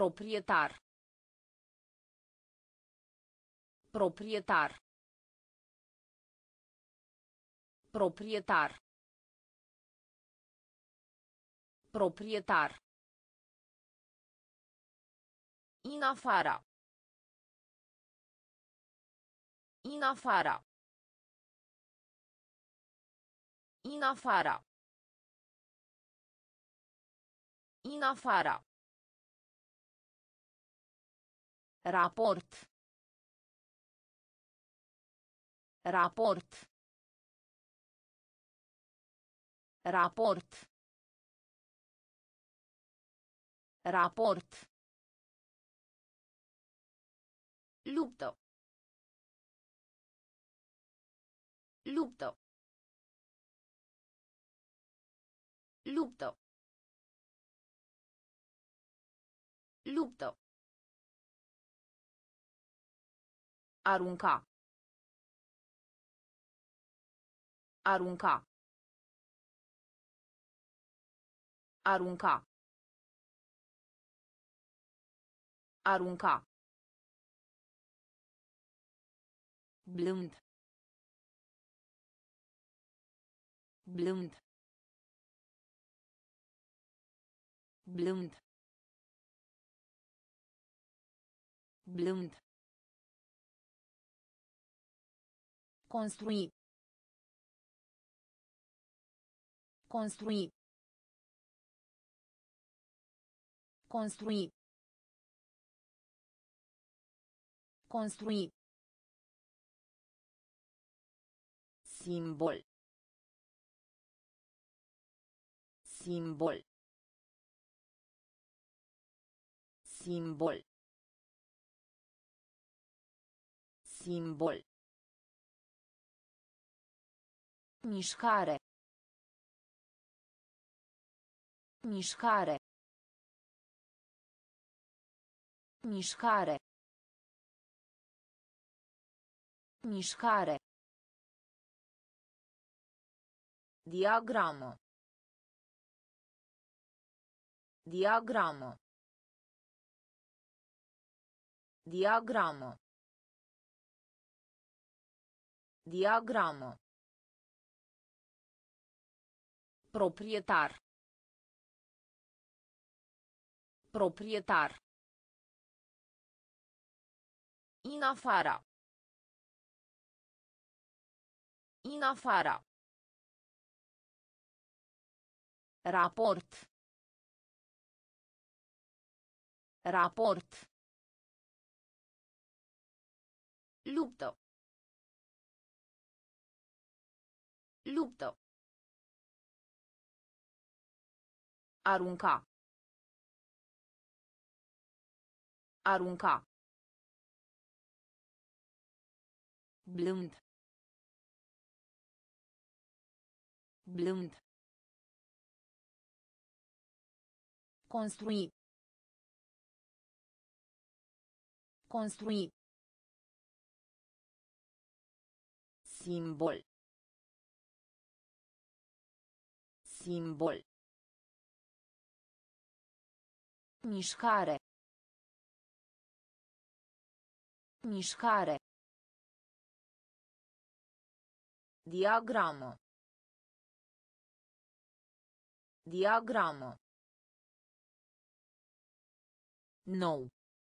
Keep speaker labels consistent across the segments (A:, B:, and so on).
A: Proprietar. Proprietar. Proprietar. Proprietar. In afara. In afara. In afara. In afara. Raport. Raport. Raport. Raport. Luptă. Luptă. Luptă. Luptă. Arunca. Arunca. Arunca. Arunca. Blând. Blând. Blând. Blând. Construi. Construi. Construi. Construi. Simbol. Simbol. Simbol. Simbol. Mișcare. Mișcare. Mișcare. Mișcare. Diagramă. Diagramă. Diagramă. Diagramă. Proprietar. Proprietar. In afara. In afara. Raport. Raport. Luptă. Luptă. Arunca. Arunca. Blând. Blând. Construi. Construi. Simbol. Simbol. Mișcare. Mișcare. Diagramă. Diagramă. Nou.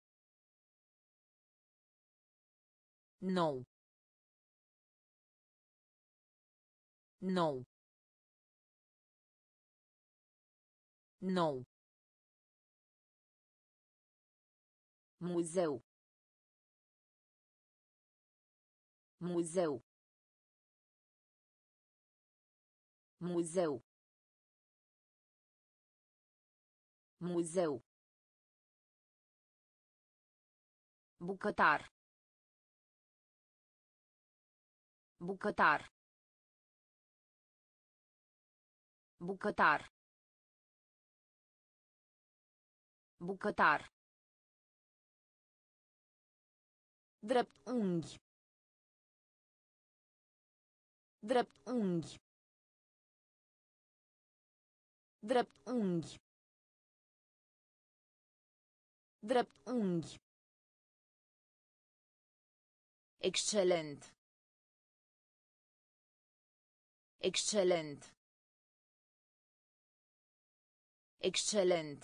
A: Nou. Nou. Nou. Muzeu. Muzeu. Muzeu. Muzeu. Bucătar. Bucătar. Bucătar. Bucătar. Drept unghi. Drept unghi. Drept unghi. Drept unghi. Excelent. Excelent. Excelent.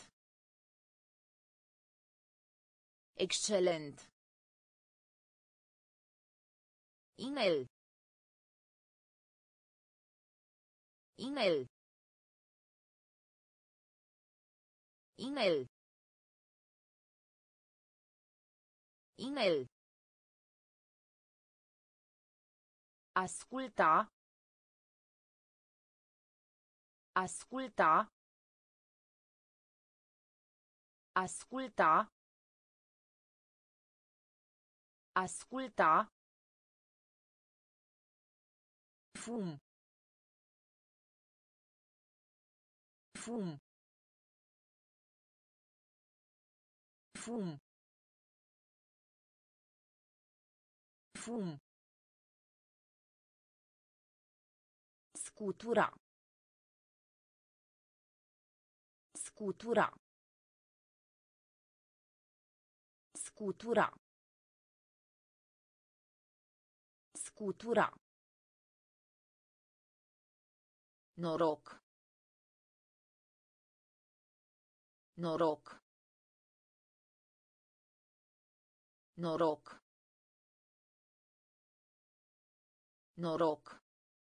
A: Excelent. Inel. Inel. Inel. Inel. Asculta. Asculta. Asculta. Asculta. Fum. Fum. Fum. Fum. Scutura. Scutura. Scutura. Scutura. Noroc. Noroc. Noroc. Noroc.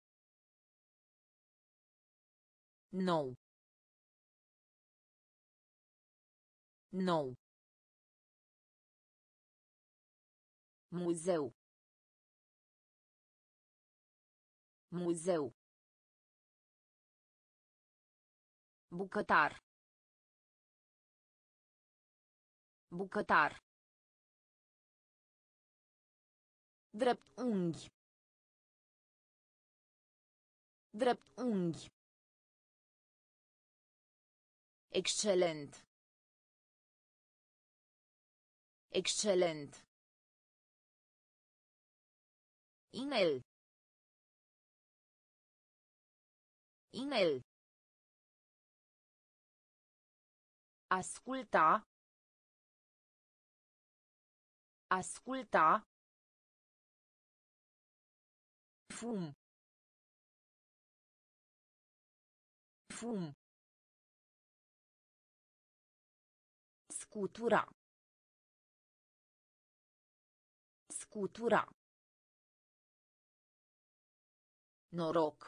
A: Nou. Nou. Muzeu. Muzeu. Bucătar. Bucătar. Drept unghi. Drept unghi. Excelent. Excelent. Inel. Inel. Asculta. Asculta. Fum. Fum. Scutura. Scutura. Noroc.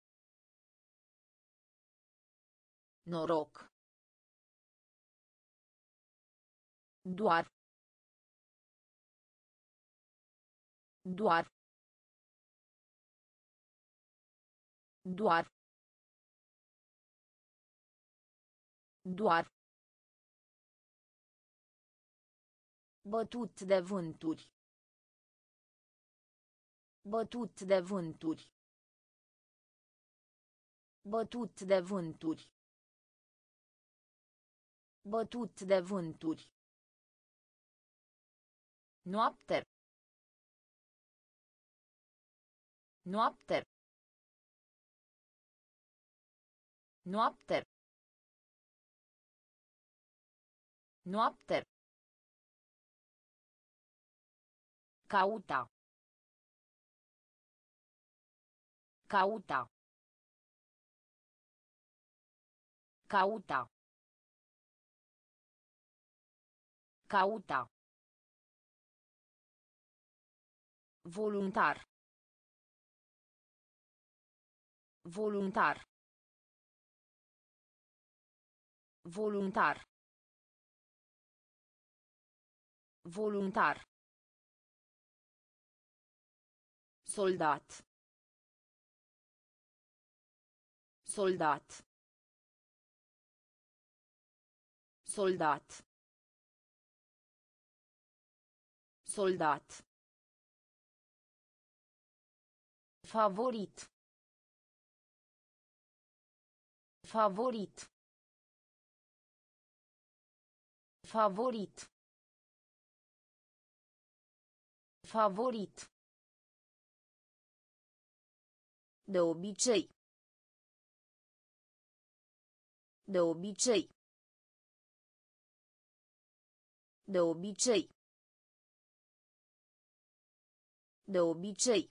A: Noroc. Doar. Doar. Doar. Doar. Bătut de vânturi. Bătut de vânturi. Bătut de vânturi. Bătut de vânturi. Noapte. Noapte. Noapte. Noapte. Cauta. Cauta. Cauta. Cauta. Voluntar. Voluntar. Voluntar. Voluntar. Soldat. Soldat. Soldat. Soldat. Favorit. Favorit. Favorit. Favorit. De obicei. De obicei. De obicei. De obicei.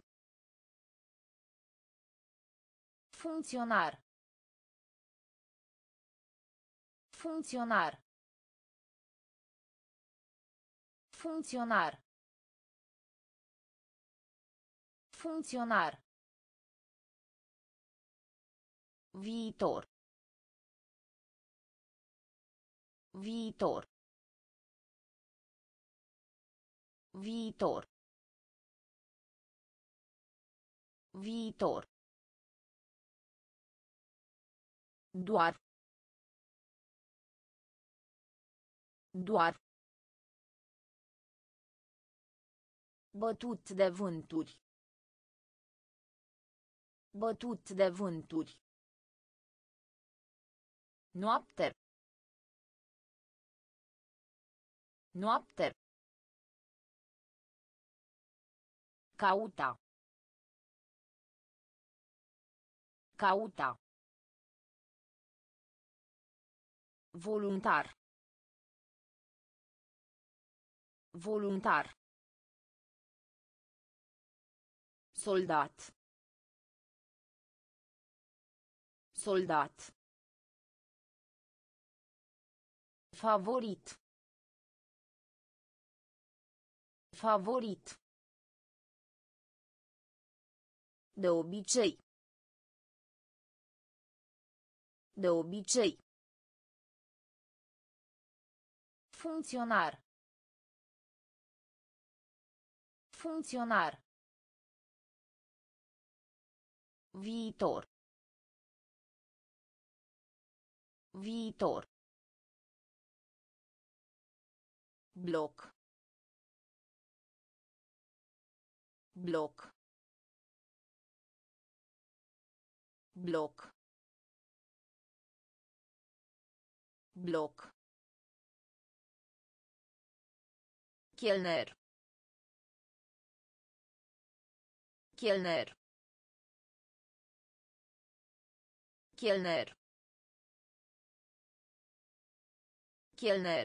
A: Funcționar. Funcționar. Funcționar. Funcționar. Viitor. Viitor. Viitor. Viitor. Doar. Doar. Bătut de vânturi. Bătut de vânturi. Noapte. Noapte. Cauta. Cauta. Voluntar. Voluntar. Soldat. Soldat. Favorit. Favorit. De obicei. De obicei. Funcționar. Funcționar. Viitor. Viitor. Bloc. Bloc. Bloc. Bloc. Chelner. Chelner. Chelner. Chelner.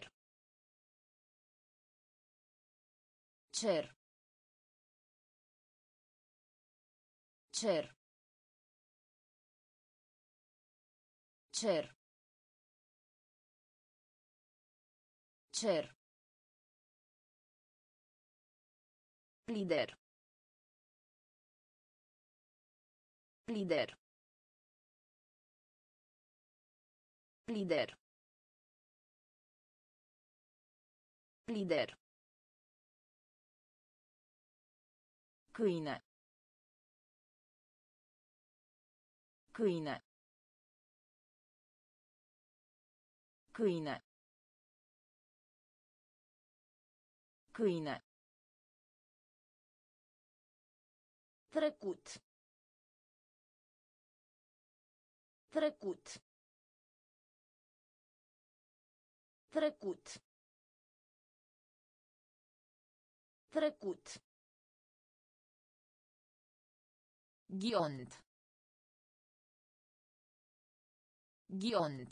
A: Cer. Cer. Cer. Cer. Lider. Lider. Lider. Lider. Câine. Câine. Câine. Câine. Trecut. Trecut. Trecut. Trecut. Ghiont. Ghiont.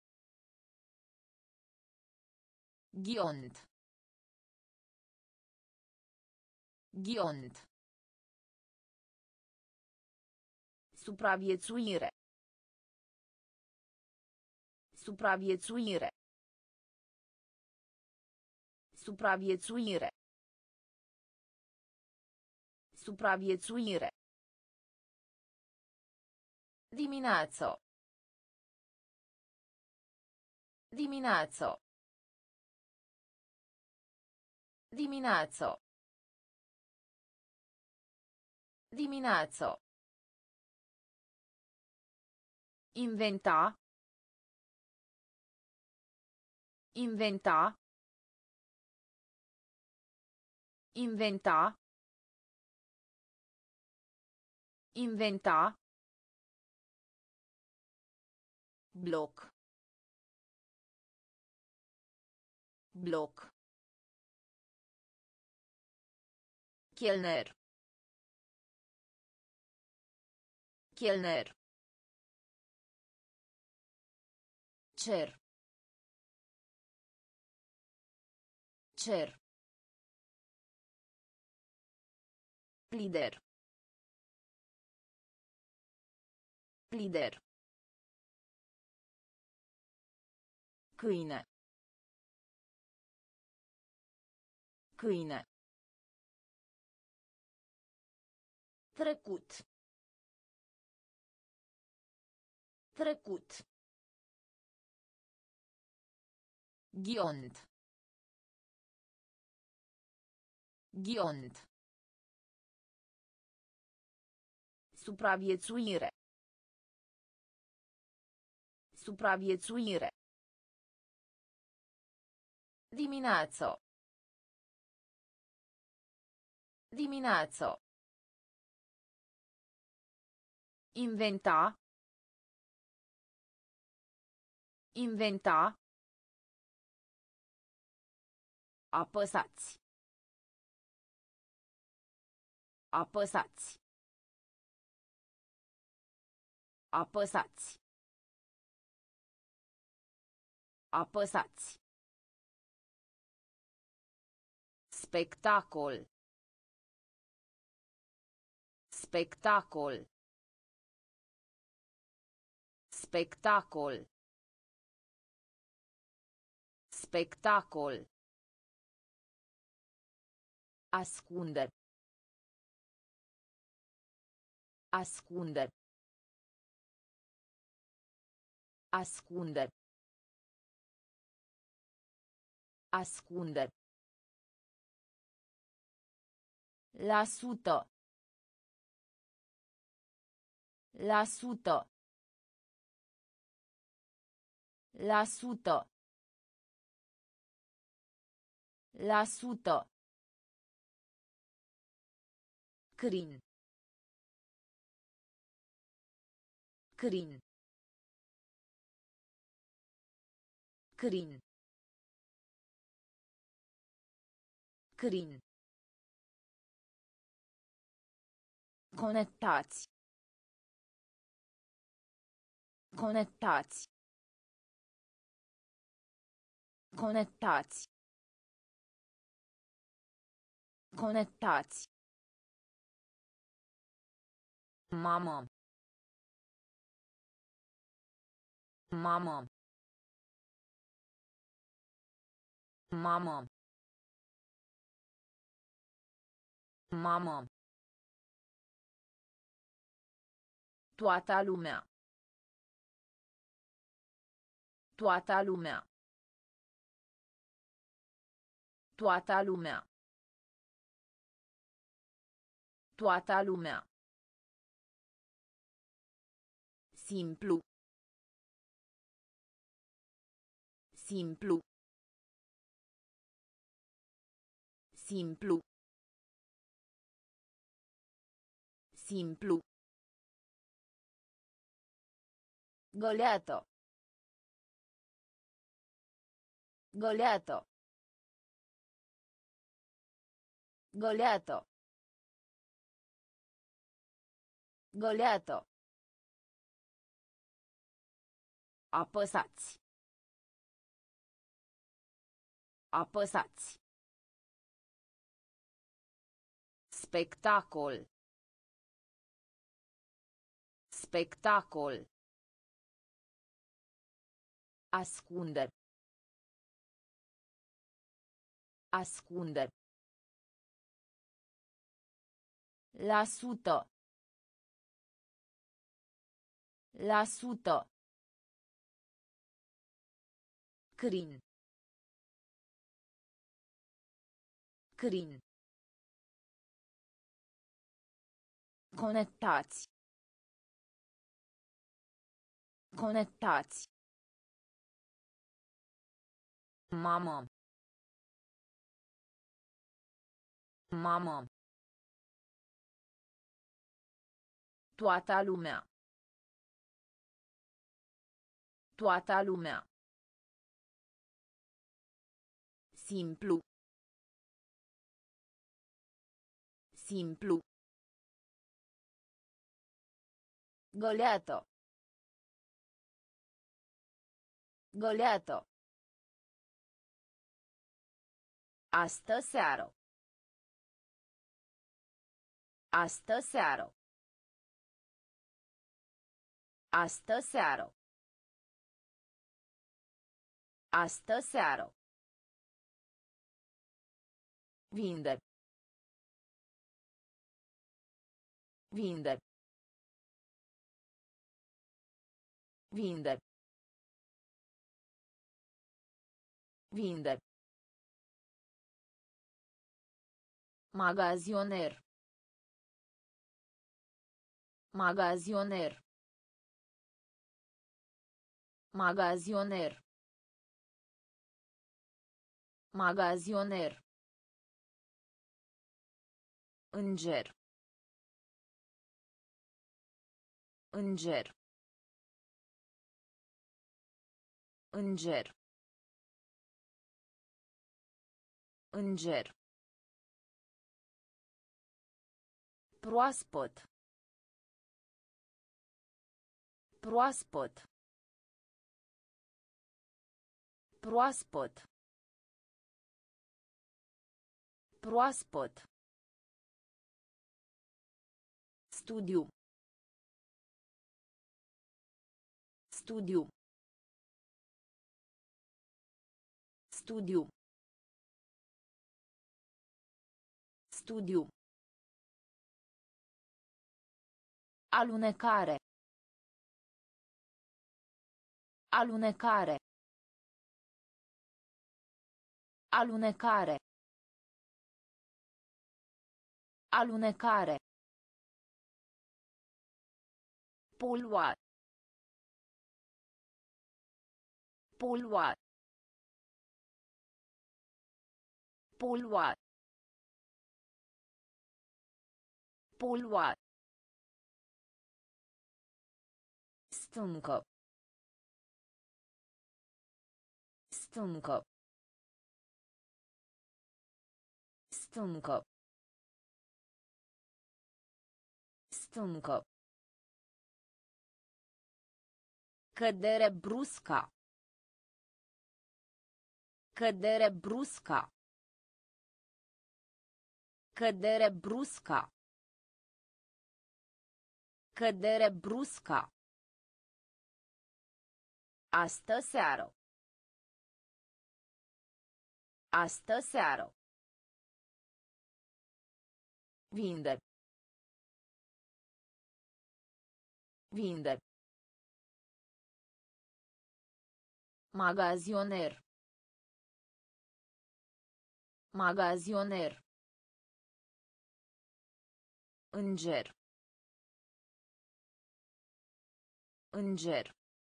A: Ghiont. Ghiont. Supraviețuire. Supraviețuire. Supraviețuire. Supraviețuire. Dimineață. Dimineață. Dimineață. Dimineață. Inventa. Inventa. Inventa. Inventa. Bloc. Bloc. Chelner. Chelner. Cer. Cer. Lider. Lider. Câine. Câine. Trecut. Trecut. Ghiont. Ghiont. Supraviețuire. Supraviețuire. Dimineață. Dimineață. Inventa. Inventa. Apăsați. Apăsați. Apăsați. Apăsați. Spectacol. Spectacol. Spectacol. Spectacol. Ascunde. Ascunde. Ascunde. Ascunde. La sută. La sută. La sută. La sută. Crin. Crin. Crin. Crin. Conectați. Conectați. Conectați. Conectați. Mamă. Mamă. Mamă. Mamă. Toată lumea. Toată lumea. Toată lumea. Toată lumea. Simplu. Simplu. Simplu. Simplu. Goleato. Goleato. Goleato. Goleato. Apăsați. Apăsați. Spectacol. Spectacol. Ascunde. Ascunde. La sută. La sută. Crin. Crin. Conectați. Conectați. Mamă. Mamă. Toată lumea. Toată lumea. Simplu. Simplu. Goleato. Goleato. Astă seară. Astă seară. Astă seară. Astă seară. Vinde. Vinde. Vinde. Vinde. Magazioner. Magazioner. Magazioner. Magazioner. Înger. Înger. Înger. Înger. Proaspăt. Proaspăt. Proaspăt. Proaspăt. Studiu. Studiu. Studiu. Studiu. Alunecare. Alunecare. Alunecare. Alunecare. Polua. Polua. Polua. Polua. Stâncă. Stâncă. Stâncă. Stâncă. Cădere brusca. Cădere brusca. Cădere brusca. Cădere brusca. Astă seară. Astă seară. Vinde. Vinde. Magazioner. Magazioner. Înger. Înger.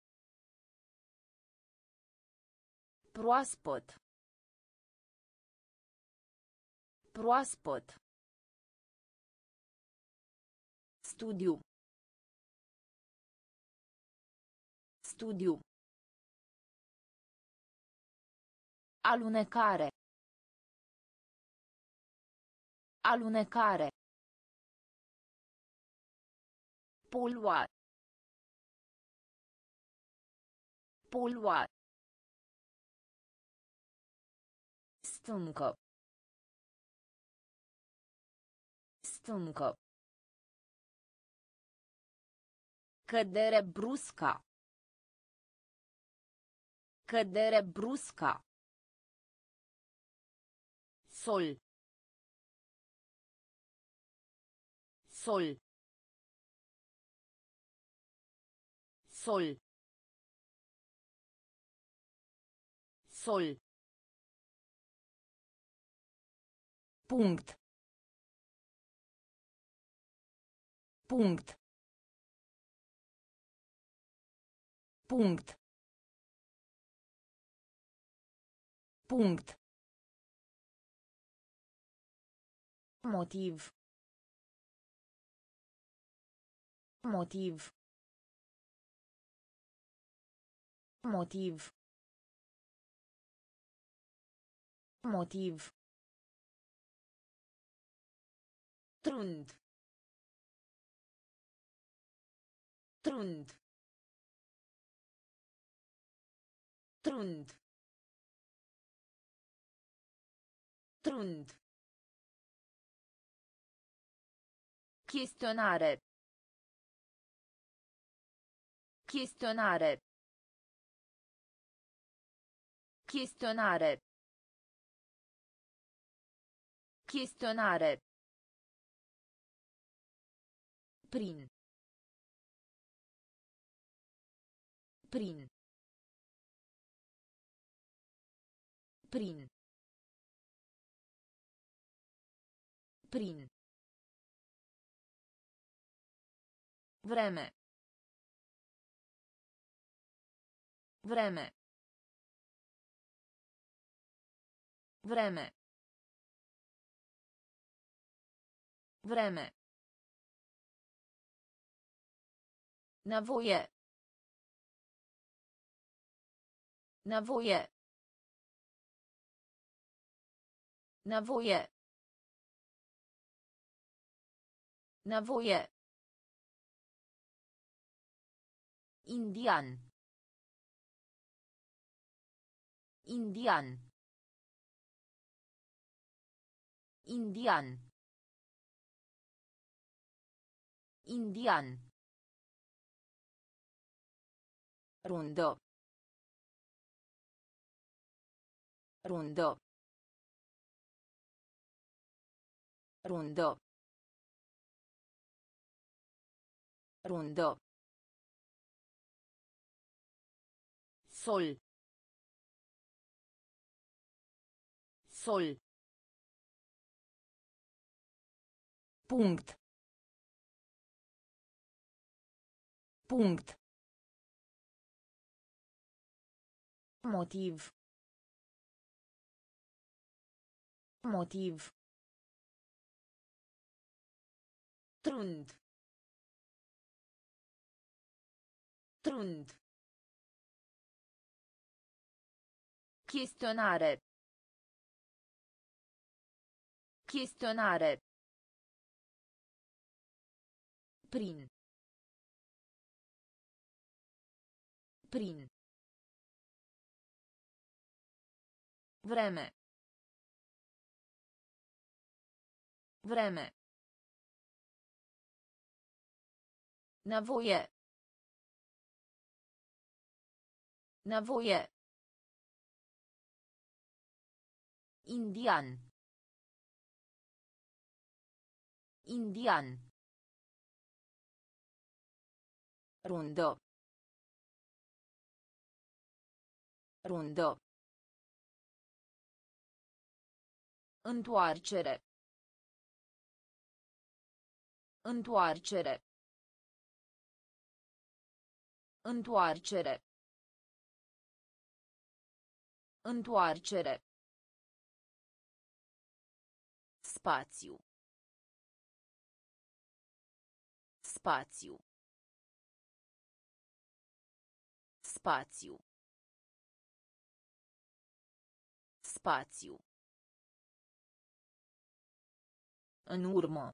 A: Proaspăt. Proaspăt. Studiu. Studiu. Alunecare. Alunecare. Polua. Polua. Stâncă. Stâncă. Cădere brusca. Cădere brusca. Sol. Sol. Sol. Sol. Punct. Punct. Punct. Punct. Motiv. Motiv. Motiv. Motiv. Trund. Trund. Trund. Trund. Chestionare. Chestionare. Chestionare. Chestionare. Prin. Prin. Prin. Prin. Vreme. Vreme. Vreme. Vreme. Nevoie. Nevoie. Nevoie. Nevoie. Indian. Indian. Indian. Indian. Rundo. Rundo. Rundo. Rundo. Sol. Sol. Punct. Punct. Motiv. Motiv. Trund. Trund. Chestionare. Chestionare. Prin. Prin. Vreme. Vreme. Nevoie. Nevoie. Indian. Indian. Rundo. Rundo. Întoarcere. Întoarcere. Întoarcere. Întoarcere. Spațiu. Spațiu. Spațiu. Spațiu. În urmă.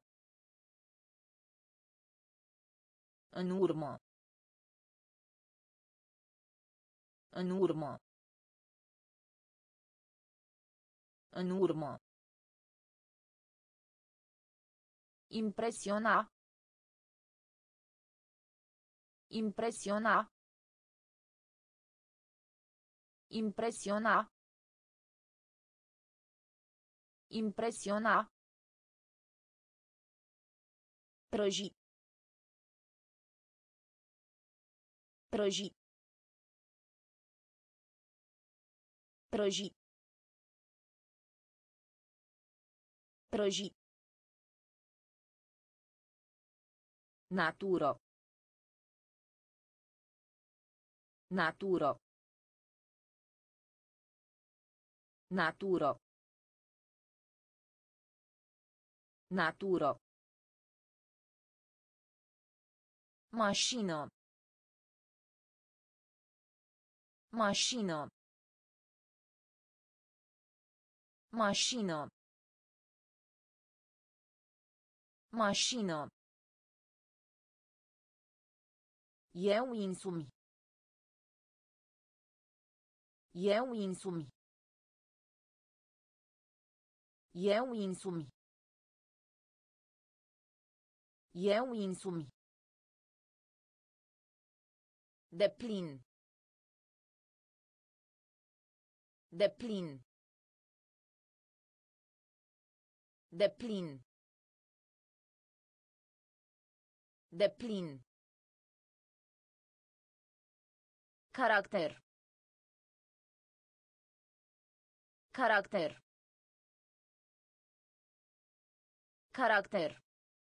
A: În urmă. În urmă. În urmă. Impresiona. Impresiona. Impresiona. Impresiona. Prăji. Prăji. Prăji. Prăji. Naturo. Naturo. Naturo. Naturo. Mașină. Mașină. Mașină. Mașină. Eu însumi. Eu însumi. Eu însumi. Eu însumi. Deplin. Deplin. Deplin. Deplin. Caracter. Caracter. Caracter.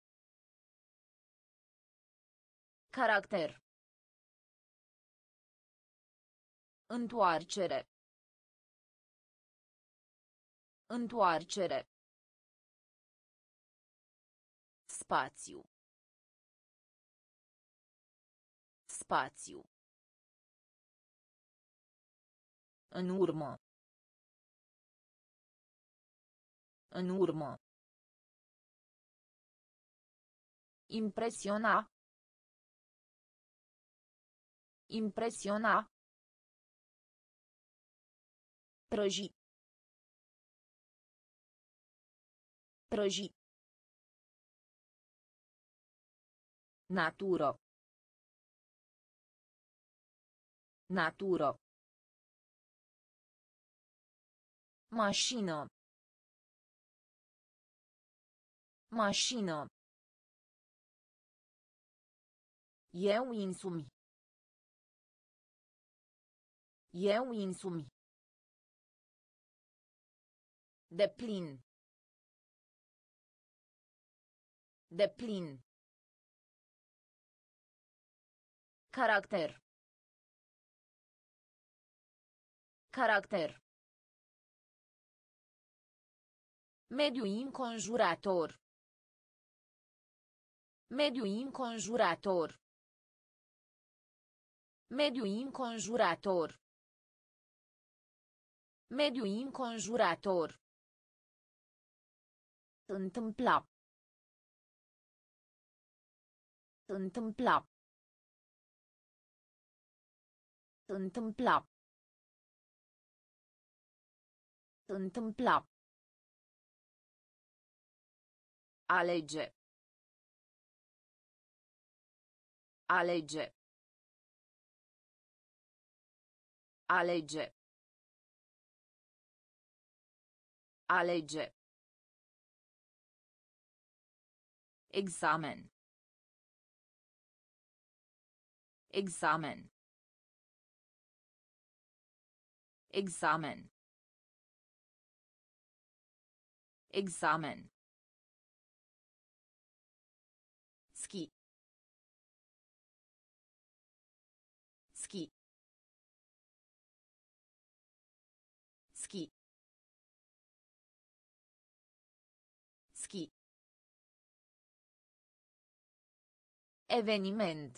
A: Caracter. Întoarcere. Întoarcere. Spațiu. Spațiu. În urmă. În urmă. Impresiona. Impresiona. Prăji. Prăji. Natură. Natură. Mașină. Mașină. Eu însumi. Eu însumi. Deplin. Deplin. Caracter. Caracter. Mediu înconjurător. Mediu înconjurător. Mediu înconjurător. Mediu înconjurător. Întâmpla. Întâmpla. Întâmpla. Întâmpla. Alege. Alege. Alege. Alege. Examen. Examen. Examen. Examen. Ski. Ski. Ski. Ski. Eveniment.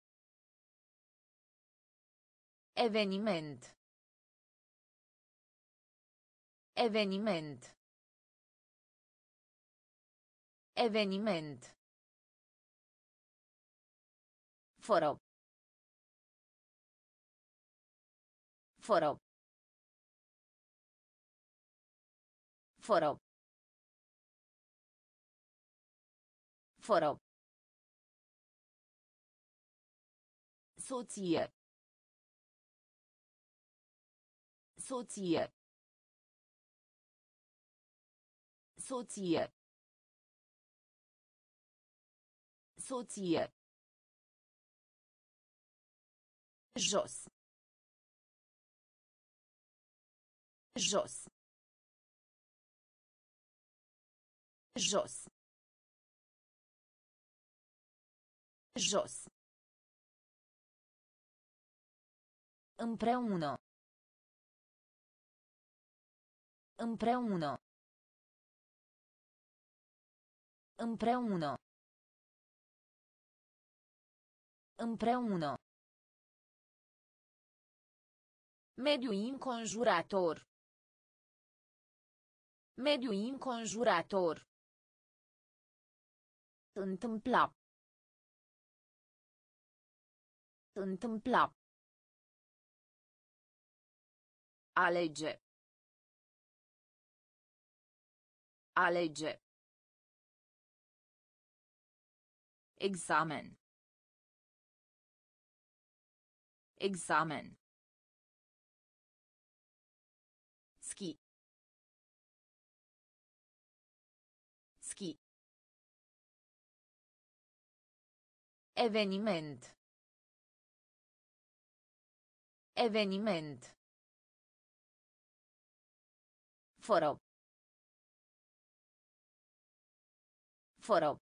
A: Eveniment. Eveniment. Eveniment. Fără. Fără. Fără. Fără. Soție. Soție. Soție. Soție. Jos. Jos. Jos. Jos. Împreună. Împreună. Împreună. Împreună. Mediu înconjurător. Mediu înconjurător. Întâmpla. Întâmpla. Alege. Alege. Examen. Examen. Ski. Ski. Eveniment. Eveniment. Fără. Fără.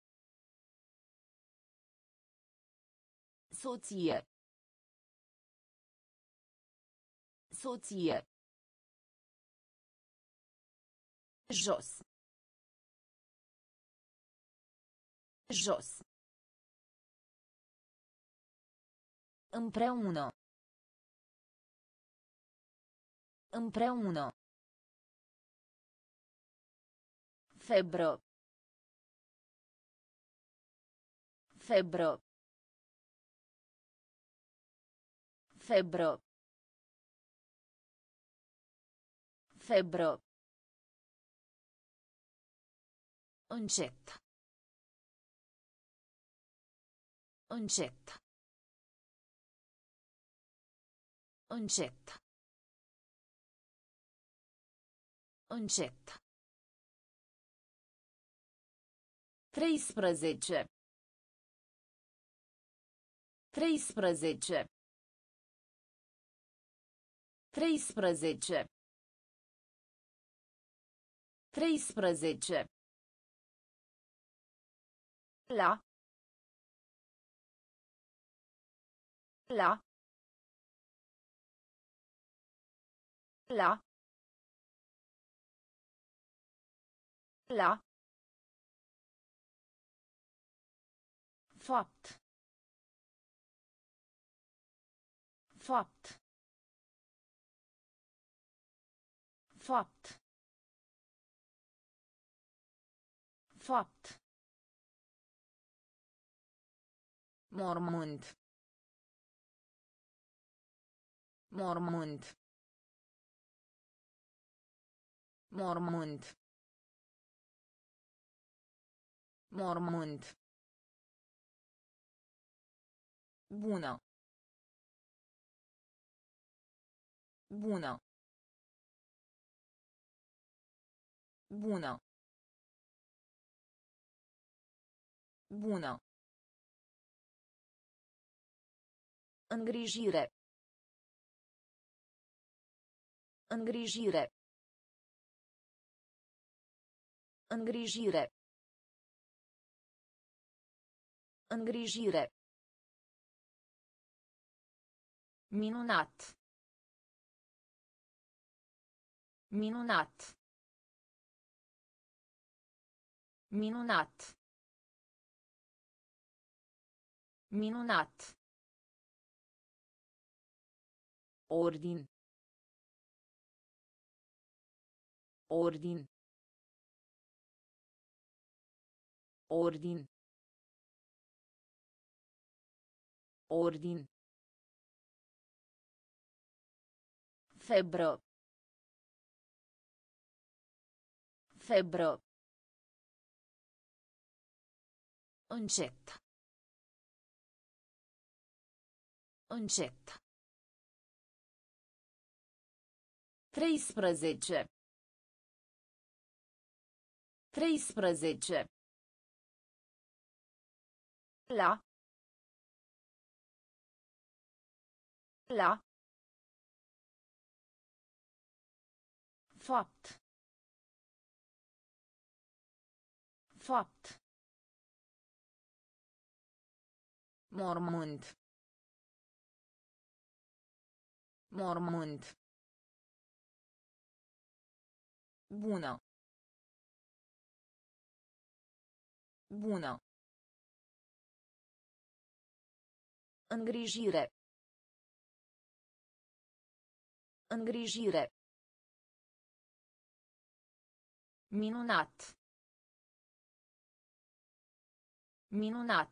A: Soție. Soție. Jos. Jos. Împreună. Împreună. Febră. Febră. Febră. Febră. Încet. Încet. Încet. Încet. 13. 13. 13. 13. La. La. La. La. Fapt. Fapt. Fapt. Fapt. Mormânt. Mormânt. Mormânt. Mormânt. Bună. Bună. Bună. Bună. Îngrijire. Îngrijire. Îngrijire. Îngrijire. Minunat. Minunat. Minunat. Minunat. Ordin. Ordin. Ordin. Ordin. Febră. Febră. Încet. Încet. 13. 13. La. La. Fapt. Fapt. Mormânt. Mormânt. Bună. Bună. Îngrijire. Îngrijire. Minunat. Minunat.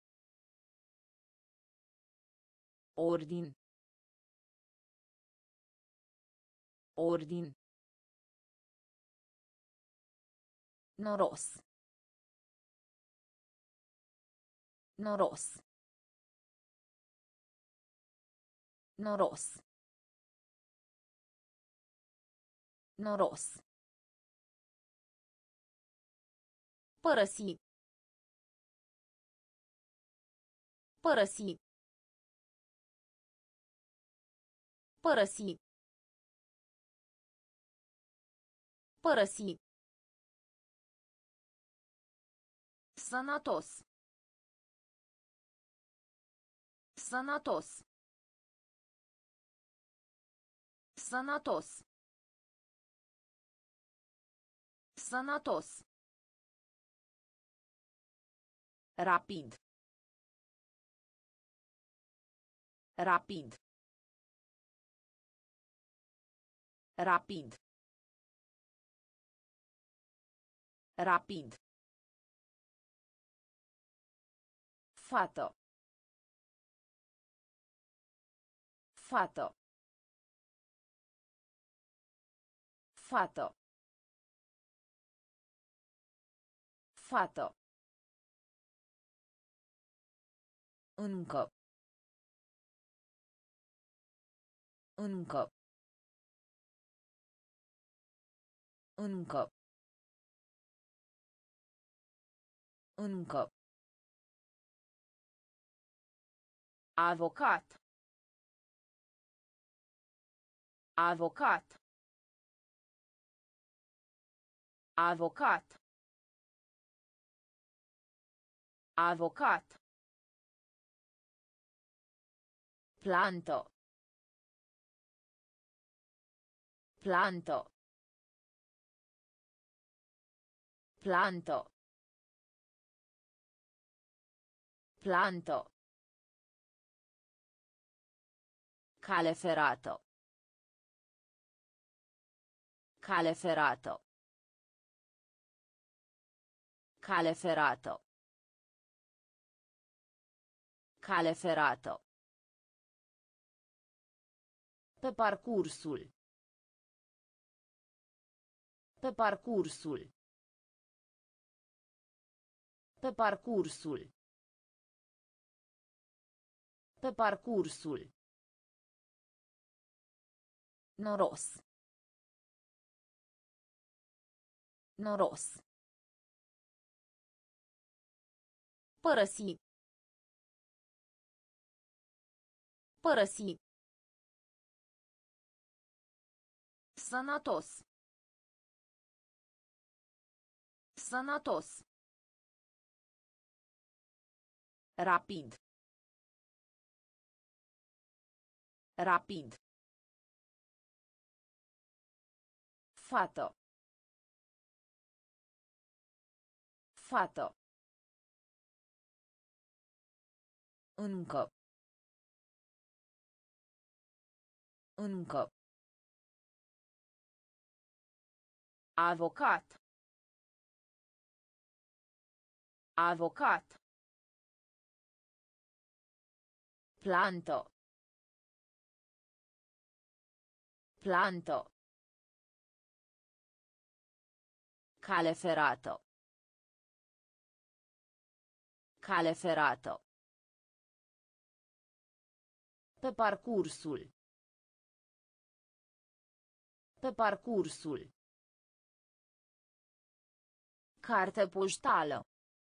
A: Ordin. Ordin. Noros. Noros. Noros. Noros. Părăsi. Părăsi. Părăsi. Părăsi. Sănătos. Sănătos. Sănătos. Sănătos. Rapid. Rapid. Rapid. Rapid. Fată. Fată. Fată. Fată. Încă. Încă. Încă. Încă. Avocat. Avocat. Avocat. Avocat. Plantă. Plantă. Plantă. Plantă. Cale ferată. Cale ferată. Cale ferată. Cale ferată. Pe parcursul. Pe parcursul. Pe parcursul. Pe parcursul. Noros. Noros. Părăsi. Părăsi. Sănătos. Sănătos. Rapid. Rapid. Fată. Fată. Încă. Încă. Avocat. Avocat. Plantă. Plantă. Cale ferată. Cale ferată. Pe parcursul. Pe parcursul. Carte poștală.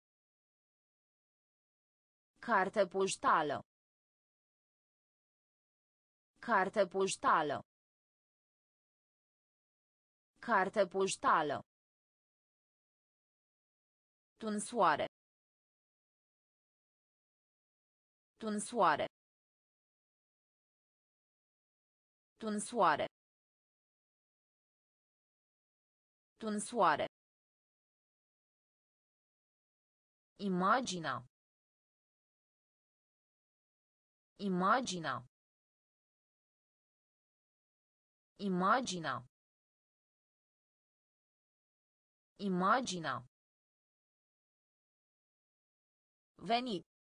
A: Carte poștală. Carte poștală. Carte poștală. Tunsoare. Tunsoare. Tunsoare. Tunsoare. Imagina. Imagina. Imagina. Imagina. Veni.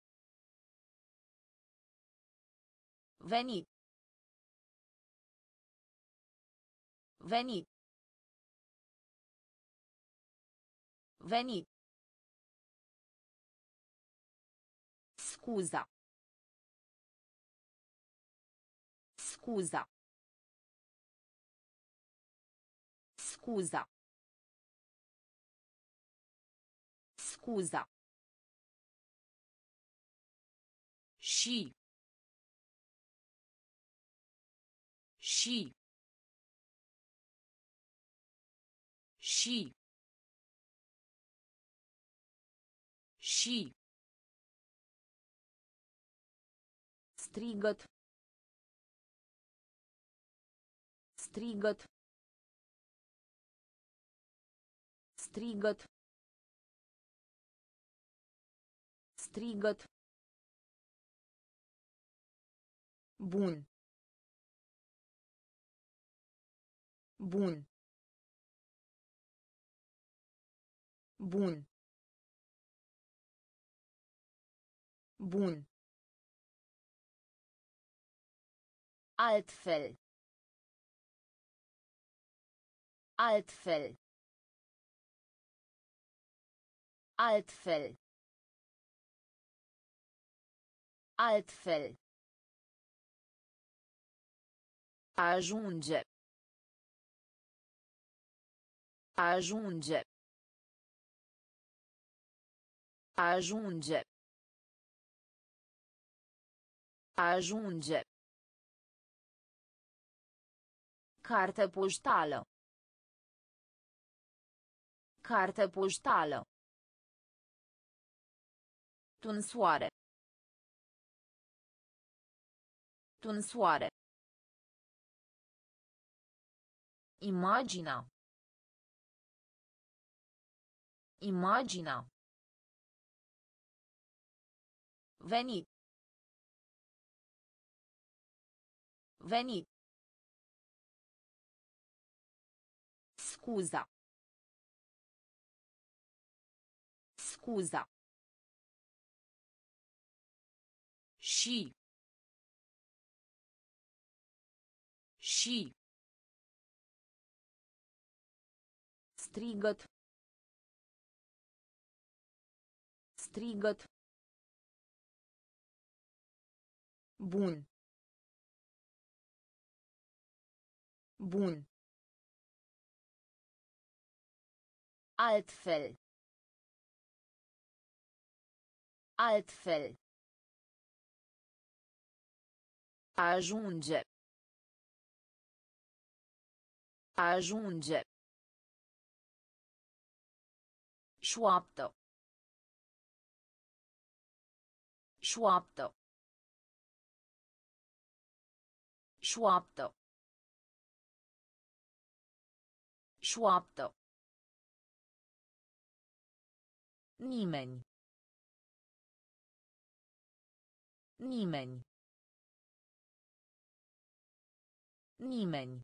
A: Veni. Veni. Venit. Scuza. Scuza. Scuza. Scuza. Și. Și. Și. Și. Strigăt. Strigăt. Strigăt. Strigăt. Bun. Bun. Bun. Bun. Altfel. Altfel. Altfel. Altfel. Ajunge. Ajunge. Ajunge. Ajunge. Carte poștală. Carte poștală. Tunsoare. Tunsoare. Imagina. Imagina. Venit. Venit. Scuza. Scuza. Și. Și. Strigăt. Strigăt. Bun. Bun. Altfel. Altfel. Ajunge. Ajunge. Șoaptă. Șoaptă. Șoaptă. Șoaptă. Nimeni. Nimeni. Nimeni.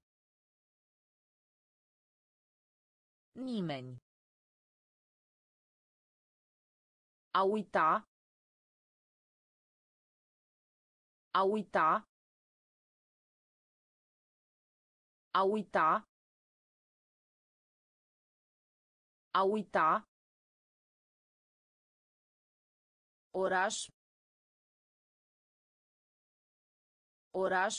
A: Nimeni. A uita. A uita. A uita. A uita. Oraș. Oraș.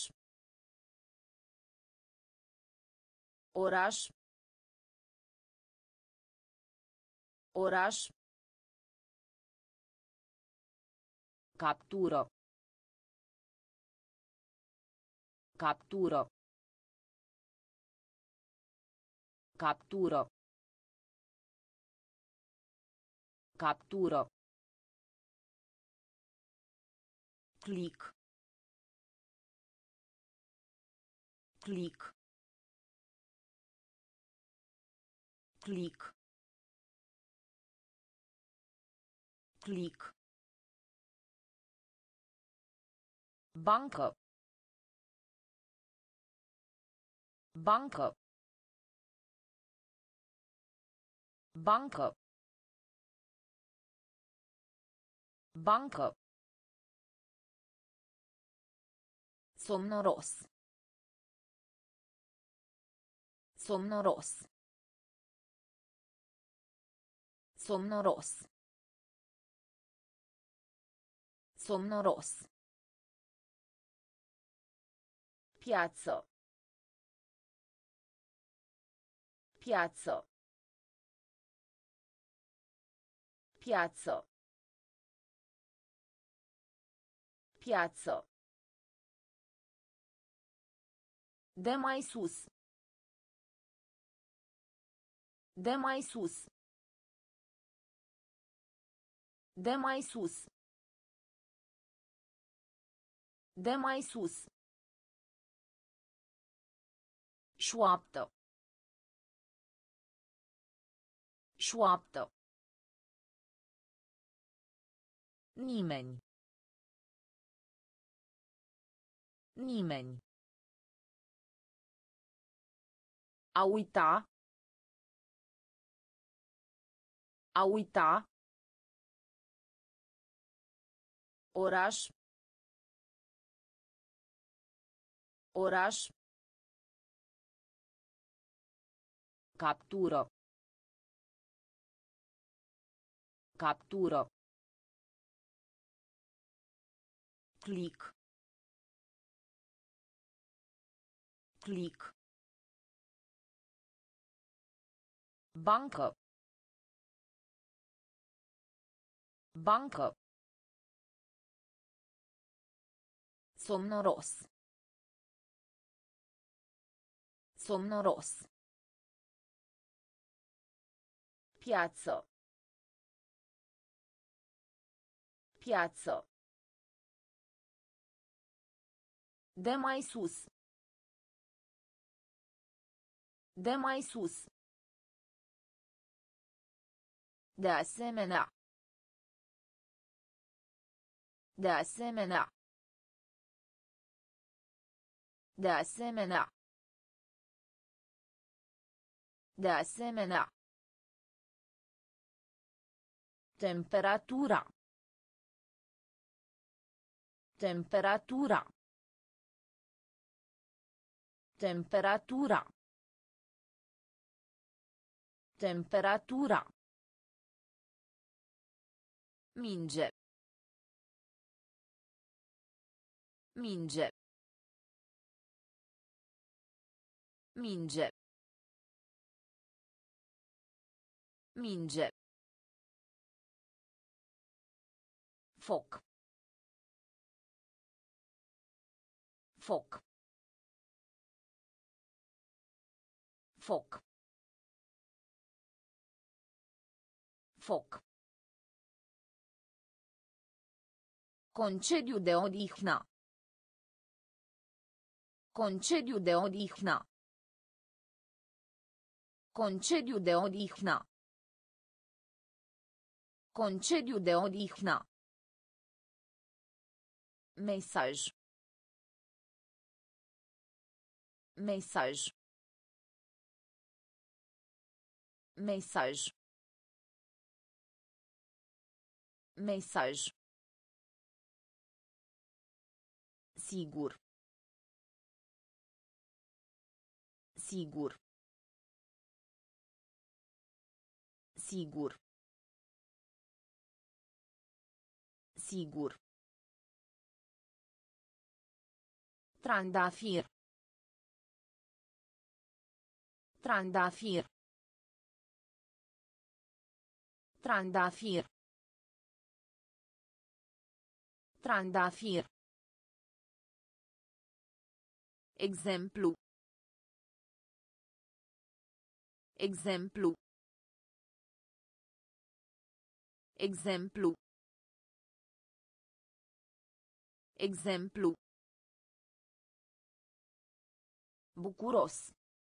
A: Oraș. Oraș. Captură. Captură. Captură. Captură. Click. Click. Click. Click. Bancă. Bancă. Bancă. Bancă. Somnoros. Somnoros. Somnoros. Somnoros. Piață. Piață. Piață. Piață. De mai sus. De mai sus. De mai sus. De mai sus. Șoaptă. Șoaptă. Nimeni. Nimeni. A uita. A uita. Oraș. Oraș. Captură. Captură. Click. Click. Bancă. Bancă. Somnoros. Somnoros. Piață. Piață. De mai sus. De mai sus. De asemenea. De asemenea. De asemenea. De asemenea. Temperatura. Temperatura. Temperatura. Temperatura. Minge. Minge. Minge. Minge. Foc. Foc. Foc. Foc. Concediu de odihnă. Concediu de odihnă. Concediu de odihnă. Concediu de odihnă. Mesaj. Mesaj. Mesaj. Mesaj. Sigur. Sigur. Sigur. Sigur. Trandafir. Trandafir. Trandafir. Trandafir. Exemplu. Exemplu. Exemplu. Exemplu. Bucuros.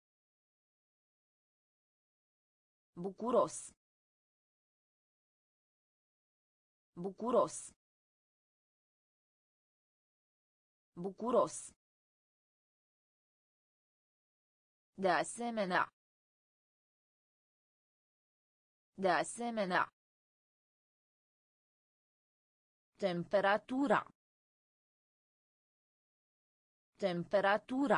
A: Bucuros. Bucuros. Bucuros. De asemenea. De asemenea. Temperatura. Temperatura.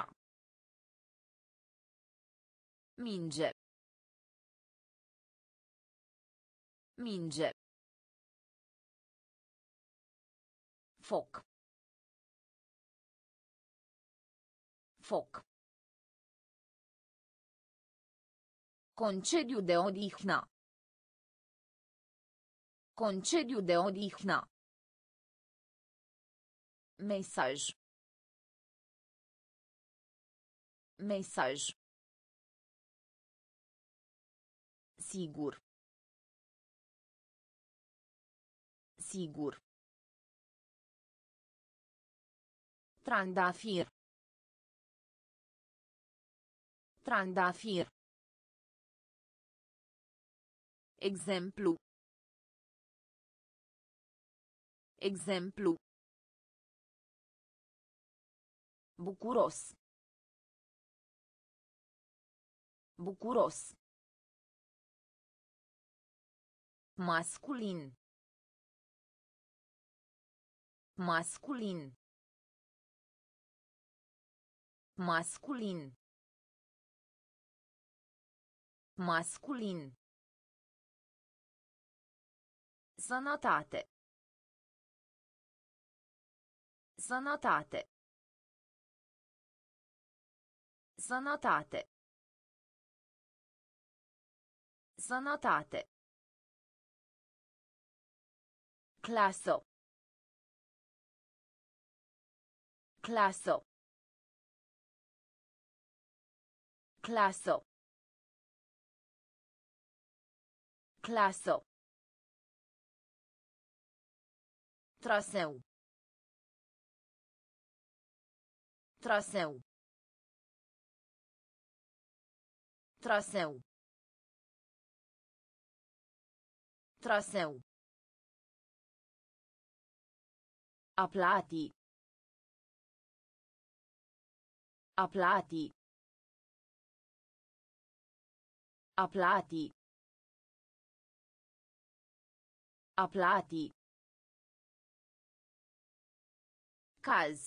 A: Minge. Minge. Foc. Foc. Concediu de odihnă. Concediu de odihnă. Mesaj. Mesaj. Sigur. Sigur. Trandafir. Trandafir. Exemplu. Exemplu. Bucuros. Bucuros. Masculin. Masculin. Masculin. Masculin. Sănătate. Sănătate. Sănătate. Sănătate. Clasă. Clasă. Clasă. Clasă. Traseu. Traseu. Traseu. Traseu. Aplati. Aplati. Aplati. Aplati. Caz.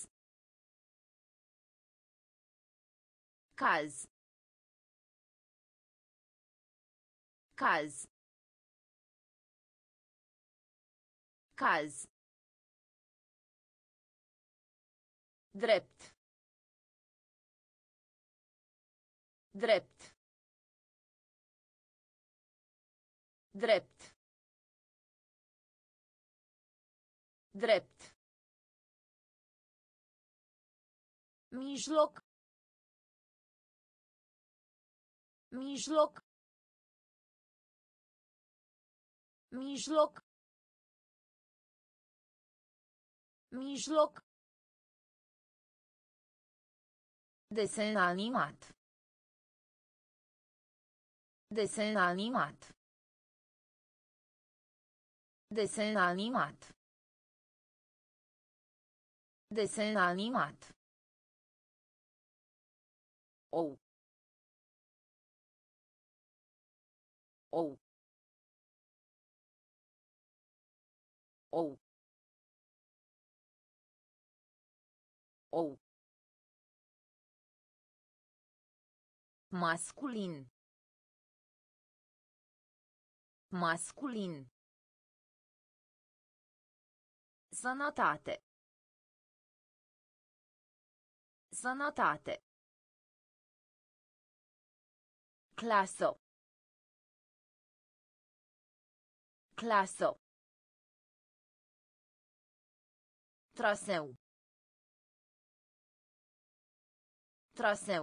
A: Caz. Caz. Caz. Drept. Drept. Drept. Drept. Mijloc. Mijloc. Mijloc. Mijloc. Desen animat. Desen animat. Desen animat. Desen animat. Ou. Ou. Ou. Ou. Masculin. Masculin. Sănătate. Sănătate. Clasă. Clasă. Traseu. Traseu.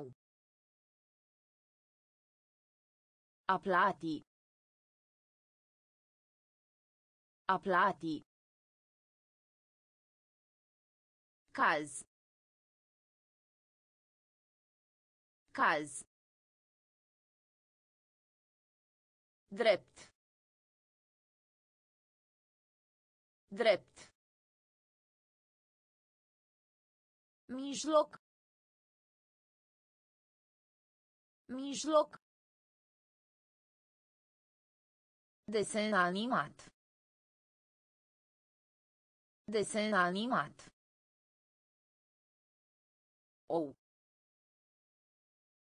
A: Aplati. Aplati. Caz. Caz. Drept. Drept. Mijloc. Mijloc. Desen animat. Desen animat. Ou.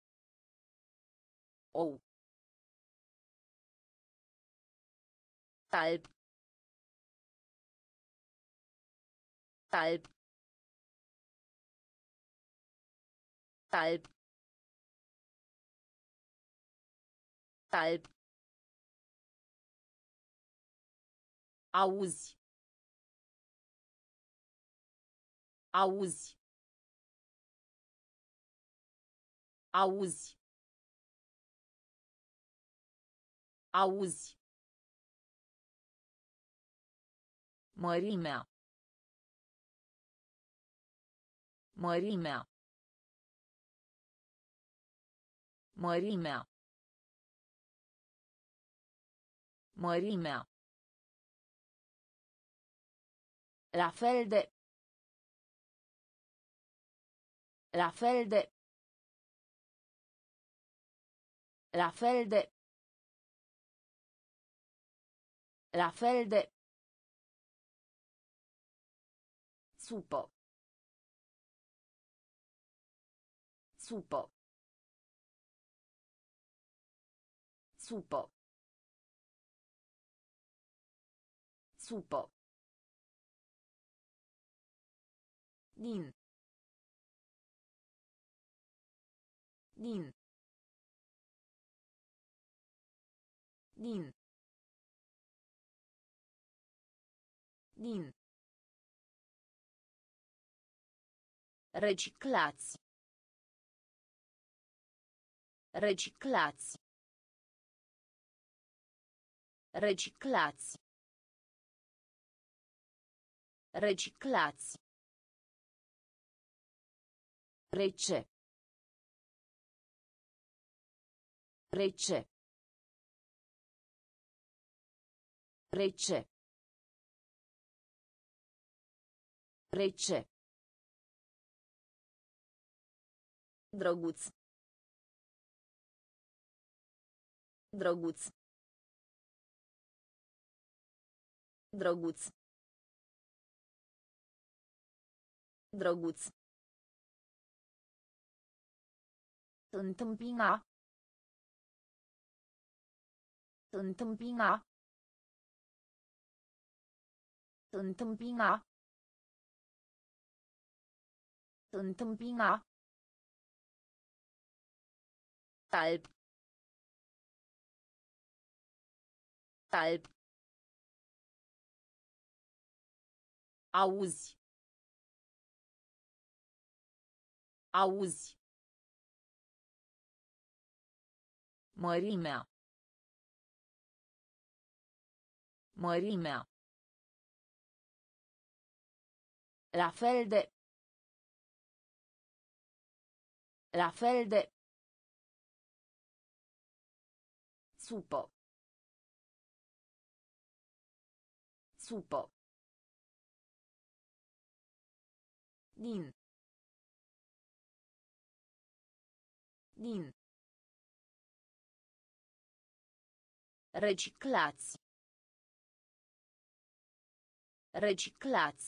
A: Ou. Talp. Talp. Talp. Talp. Auzi. Auzi. Auzi. Auzi. Mărimea. Mărimea. Mărimea. Mărimea. La fel de. La fel de. La fel de. La fel de. Supo. Supo. Supo. Supo. Din. Din. Din. Din. Reciclați. Reciclați. Reciclați. Reciclați. Rece. Rece. Rece. Rece. Drăguț. Drăguț. Drăguț. Drăguț. Întâmpina. Întâmpina. Întâmpina. Întâmpina. Talp. Talp. Auzi. Auzi. Mărimea. Mărimea. La fel de. La fel de. Supo. Supo. Din. Din. Reciclați. Reciclați.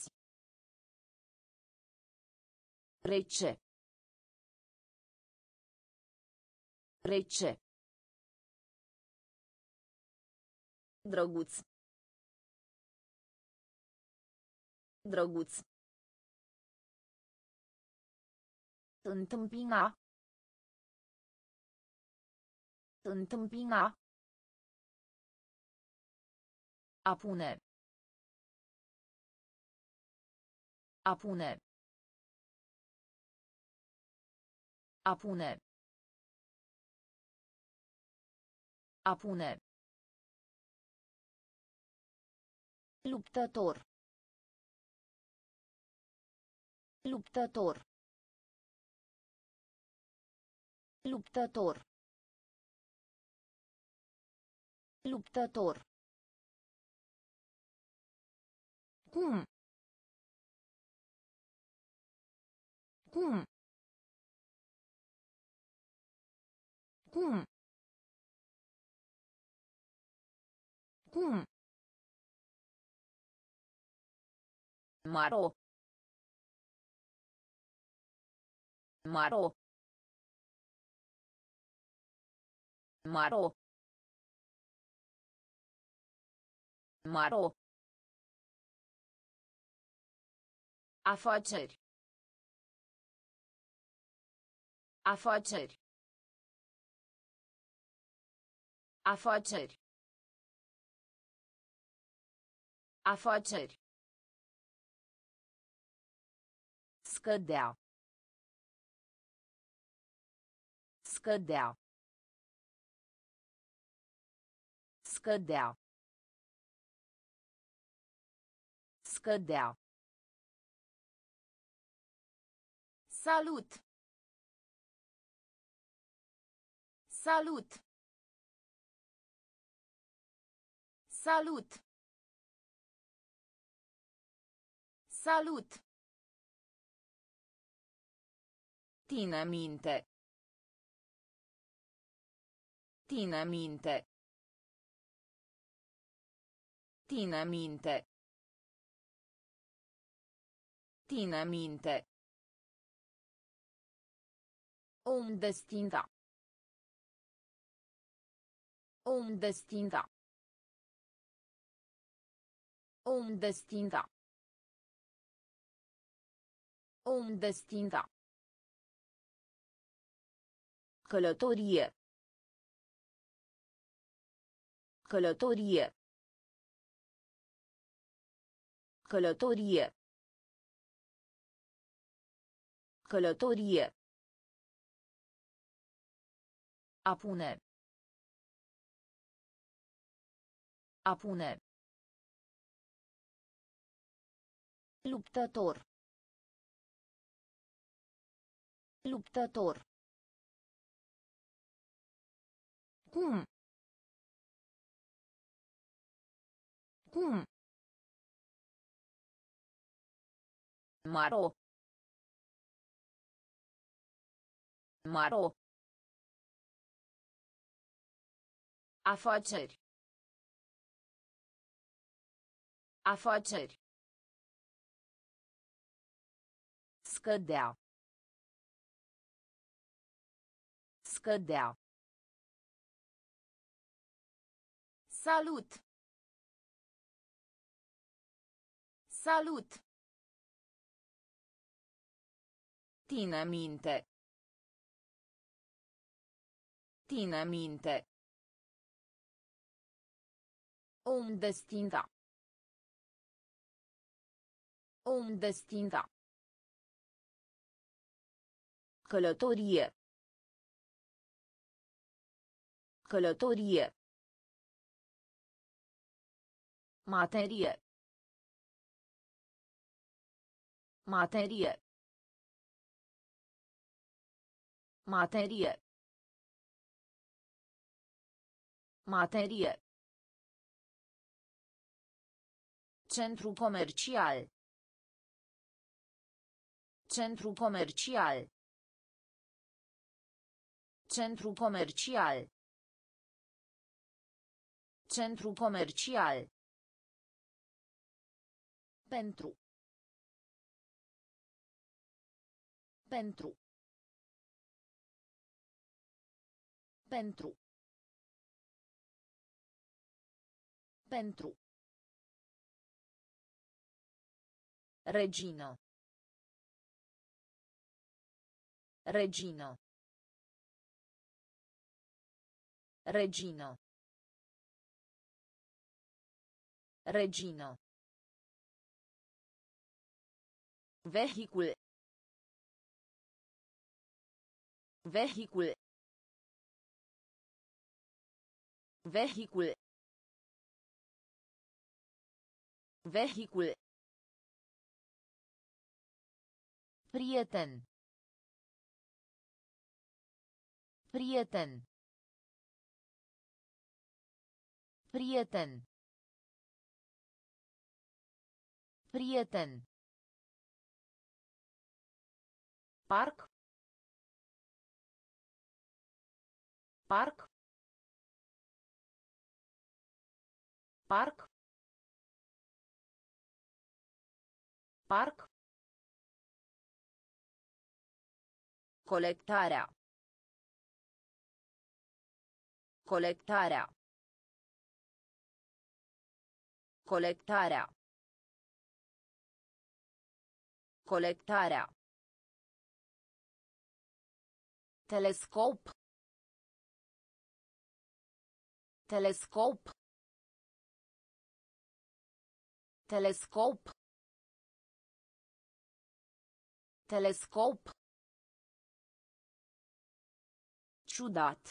A: Rece. Rece. Drăguț. Drăguț. Întâmpina. Întâmpina. A pune. A pune. A pune. A pune. Luptător. Luptător. Luptător. Luptător. Cum? Cum? Cum? Cum? Maro. Maro. Maro. Maro. Afaceri. Afaceri. Afaceri. Afaceri. Scădea. Scădea. Scădea. Scădea. Salut. Salut. Salut. Salut. Ține minte. Ține minte. Ține minte. Ține minte. Om destinat. Om destinat. Om destinat. Om destinat. Călătorie. Călătorie. Călătorie. Călătorie. A pune. A pune. Luptător. Luptător. Cum? Cum? Maro. Maro. Afaceri. Afaceri. Scădea. Scădea. Salut. Salut. Ține minte. Ține minte. Om destinat. Om destinat. Călătorie. Călătorie. Materie. Materie. Materie. Materie. Centru comercial. Centru comercial. Centru comercial. Centru comercial. Pentru. Pentru. Pentru. Pentru. Regino. Regino. Regino. Regino. Vehicul. Vehicul. Vehicul. Vehicul. Prieten. Prieten. Prieten. Prieten. Parc. Parc. Parc. Parc. Colectarea. Colectarea. Colectarea. Colectarea. Telescop. Telescop. Telescop. Telescop. Ciudat.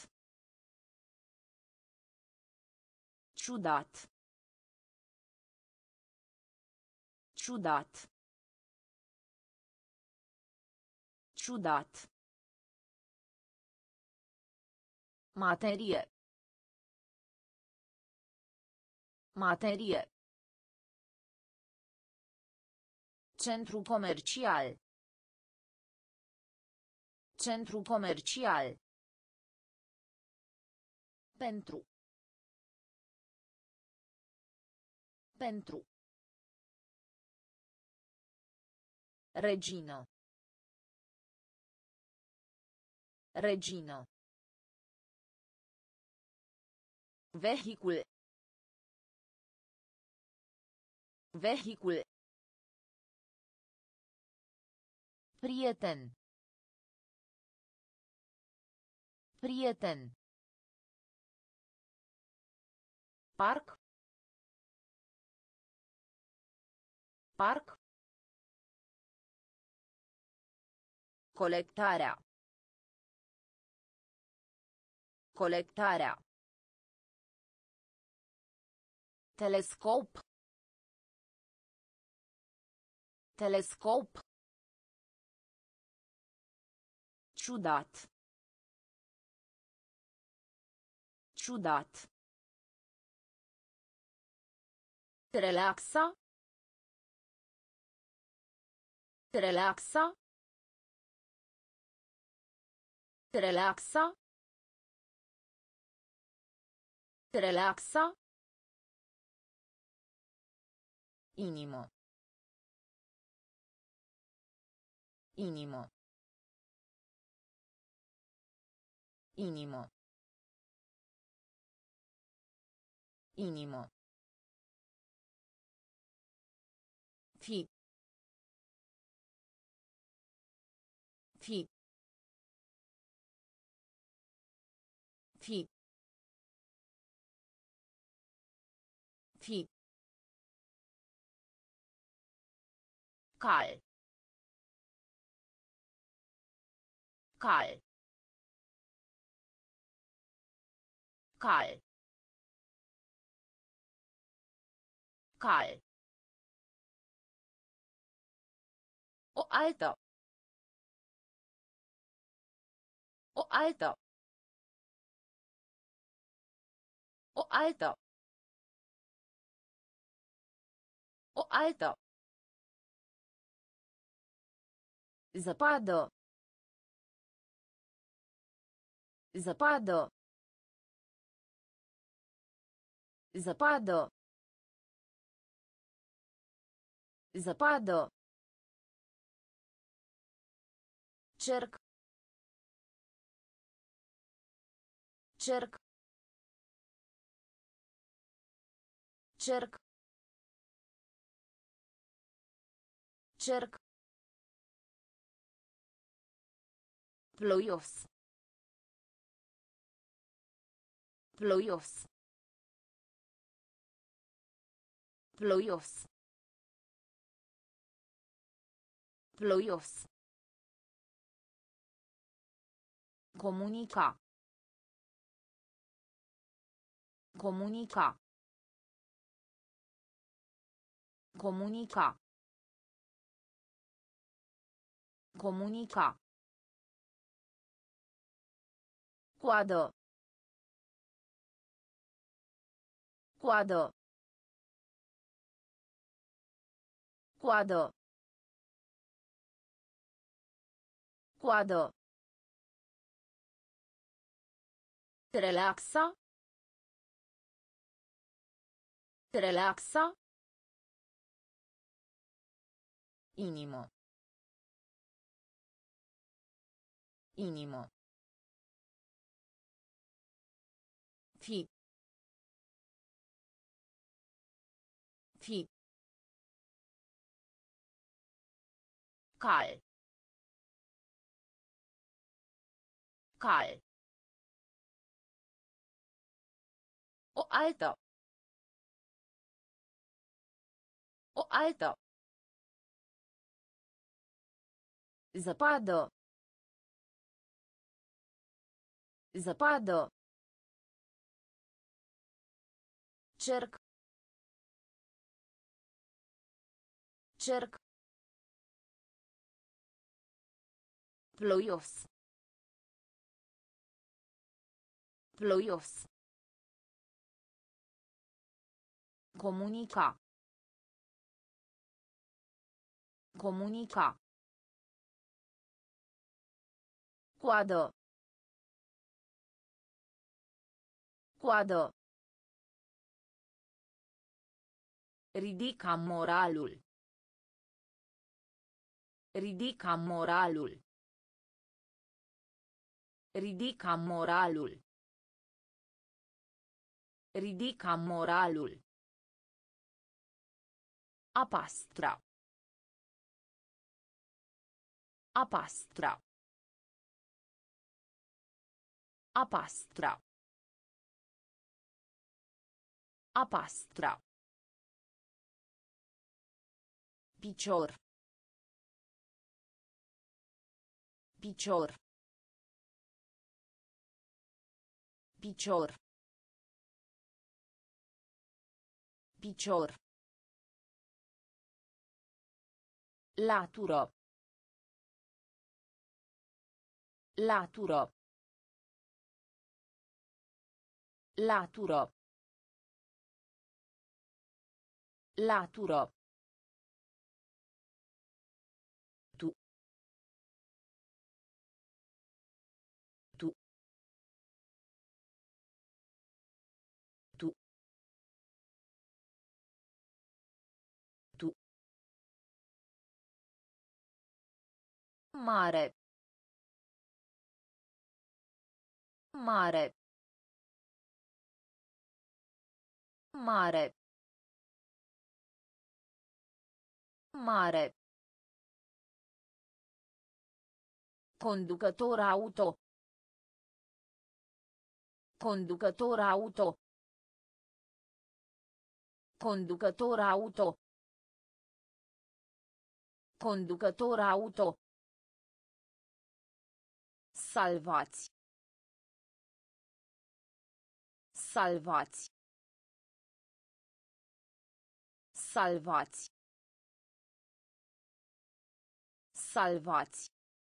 A: Ciudat. Ciudat. Ciudat. Materie. Materie. Centru comercial. Centru comercial. Pentru. Pentru. Regino. Regino. Vehicul. Vehicul. Prieten. Prieten. Parc. Parc. Colectarea. Colectarea. Telescop. Telescop. Ciudat. Ciudat. Relaxa. Relaxa. Relaxa. Relaxa. Inimo. Inimo. Inimo. Inimo. Fi. Fi. Fi. Fi. Cal. Cal. Cal. Cal. O altă. O altă. O altă. O altă. Zăpadă. Zăpadă. Zăpadă. Zăpadă. Cerc. Cerc. Cerc. Cerc. Ploios. Ploios. Ploios. Ploios. Comunica. Comunica. Comunica. Comunica. Coadă. Coadă. Coadă. Coadă. Relaxa. Relaxa. Inimo. Inimo. Fi. Fi. Cal. Cal. O altă. O altă. Zăpadă. Zăpadă. Cerc. Cerc. Ploios. Ploios. Comunica. Comunica. Coadă. Coadă. Ridica moralul. Ridica moralul. Ridica moralul. Ridica moralul. A pastra. A pastra. A pastra. A pastra. Picior. Picior. Picior. Picior. Latură. Latură. Latură. Latură. Tu. Tu. Tu. Tu. Mare. Mare. Mare. Mare. Conducător auto. Conducător auto. Conducător auto. Conducător auto. Salvați. Salvați. Salvați. Salvați.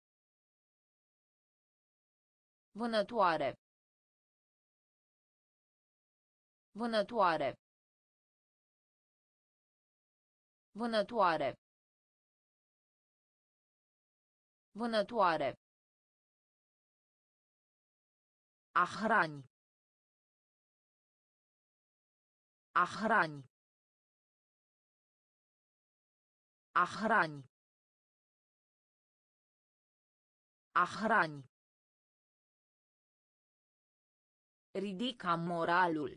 A: Vânătoare. Vânătoare. Vânătoare. Vânătoare. A hrani. A hrani. A hrani. A hrani. Ridica moralul.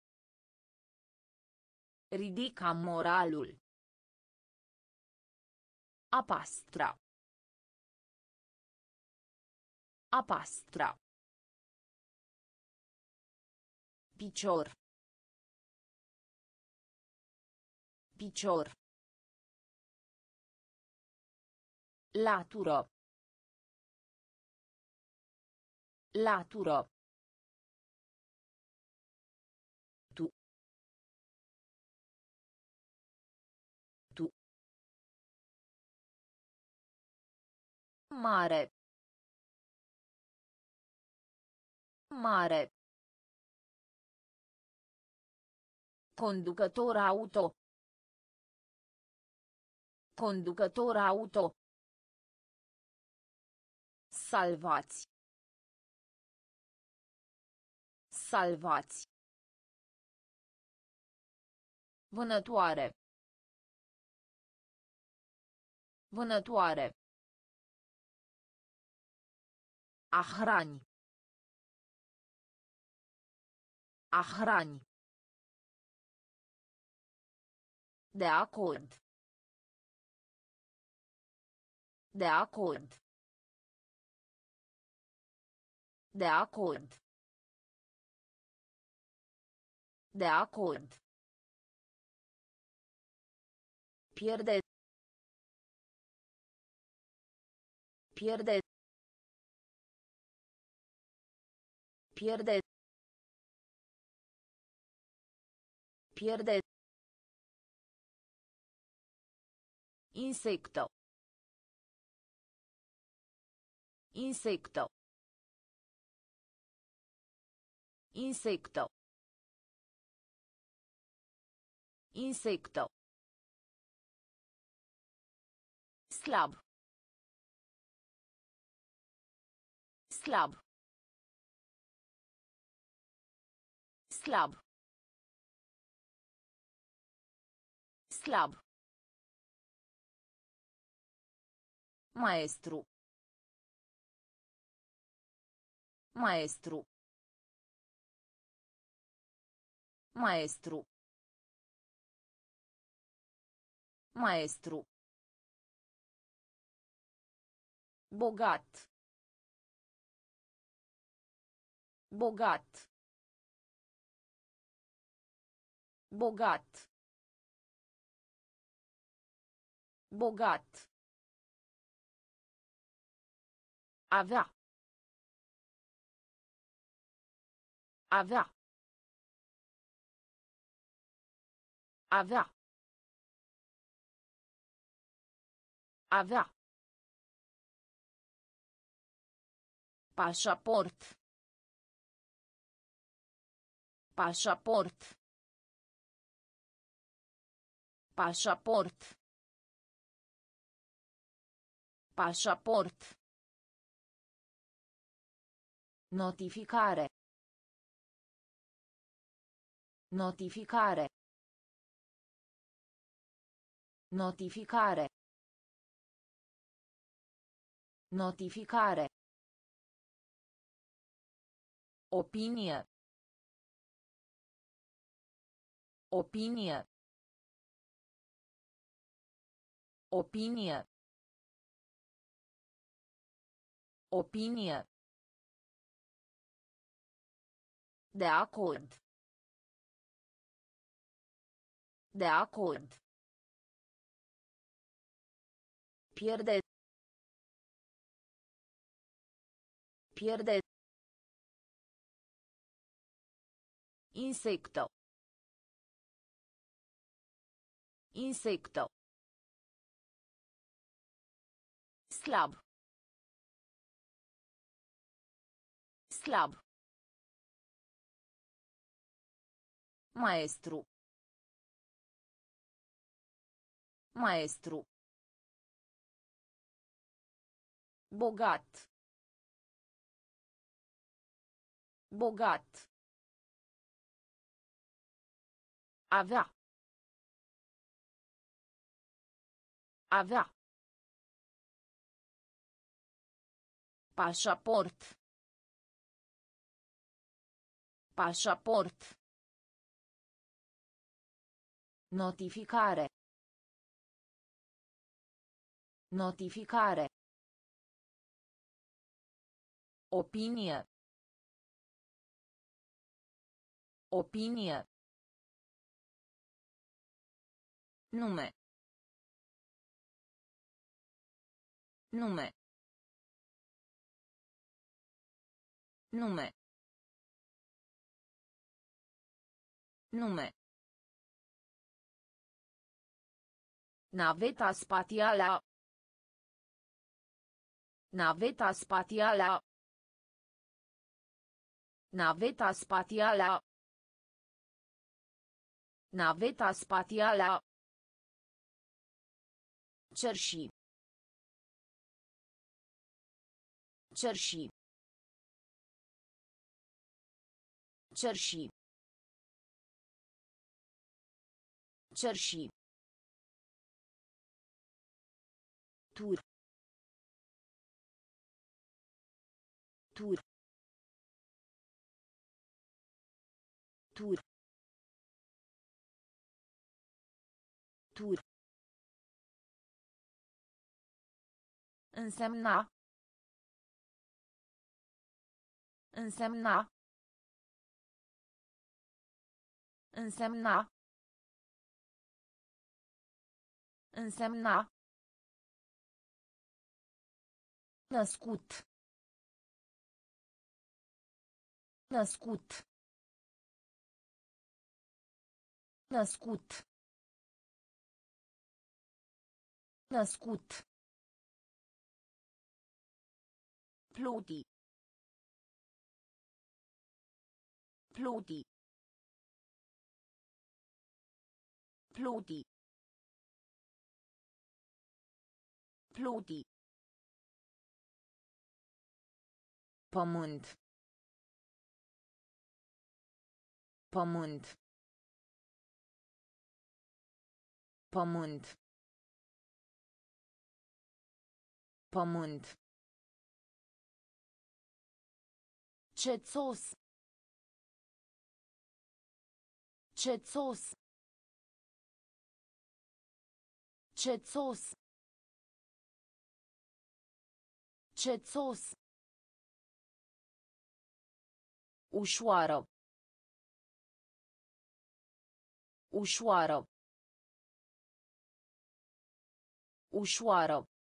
A: Ridica moralul. A pastra. A pastra. Picior. Picior. Latură. Latură. Tu. Tu. Mare. Mare. Conducător auto. Conducător auto. Salvați. Salvați. Vânătoare. Vânătoare. A hrani. A hrani. De acord. De acord. De acord. De acord. Pierde. Pierde. Pierde. Pierde. Insecto. Insecto. Insecto. Insecto. Slab. Slab. Slab. Slab. Maestru. Maestru. Maestru. Maestru. Bogat. Bogat. Bogat. Bogat. Avea. Avea. Avea. Avea. Pașaport. Pașaport. Pașaport. Pașaport. Notificare. Notificare. Notificare. Notificare. Opinie. Opinie. Opinie. Opinie. De acord. De acord. Pierde. Pierde. Insecto. Insecto. Slab. Slab. Maestru. Maestru. Bogat. Bogat. Avea. Avea. Pașaport. Pașaport. Notificare. Notificare. Opinie. Opinie. Nume. Nume. Nume. Nume. Naveta spațială. Naveta spațială. Naveta spațială. Naveta spațială. Cerși. Cerși. Cerși. Cerși. Tur. Tur. Tur. Tur. Însemna. Însemna. Însemna. Însemna. Născut. Născut. Născut. Născut. Pluti. Pluti. Pluti. Pluti. Pământ. Pământ. Pământ. Pământ. Cețos. Cețos. Cețos. Cețos. Ușoară. Ușoară. Ușoară.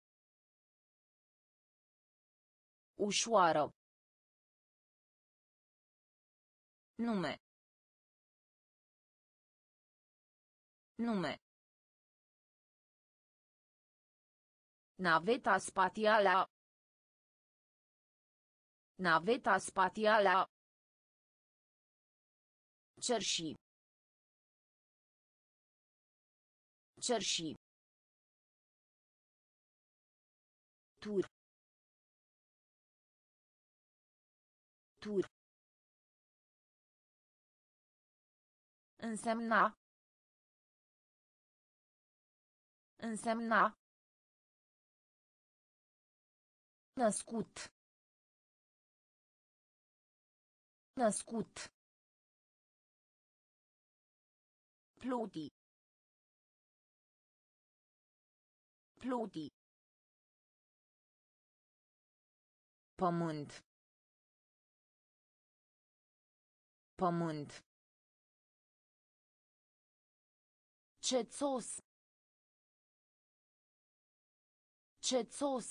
A: Ușoară. Nume. Nume. Naveta spațială. Naveta spațială. Cerși. Cerși. Tur. Tur. Însemna. Însemna. Născut. Născut. Pluti. Pluti. Pământ. Pământ. Cețos. Cețos.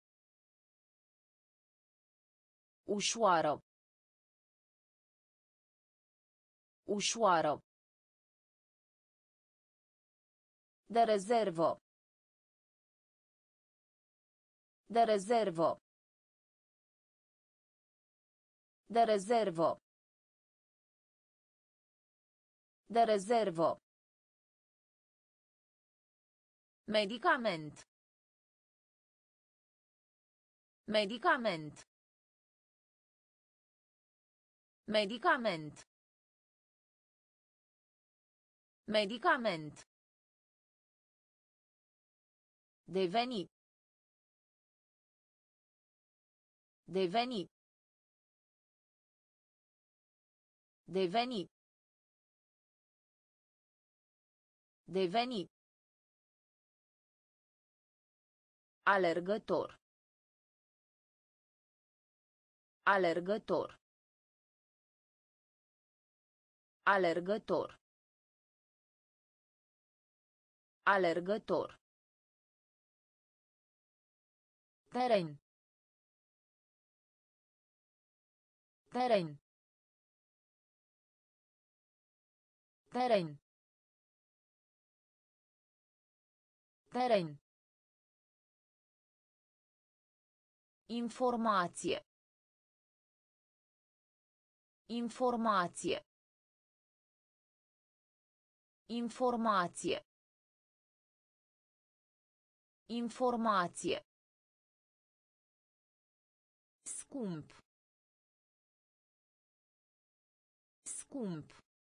A: Ușoară. Ușoară. De rezervă. De rezervă. De rezervă. De rezervă. Medicament. Medicament. Medicament. Medicament. Deveni. Deveni. Deveni. Deveni. Alergător. Alergător. Alergător. Alergător. Teren. Teren. Teren. Teren. Informație. Informație. Informație. Informație. Scump. Scump.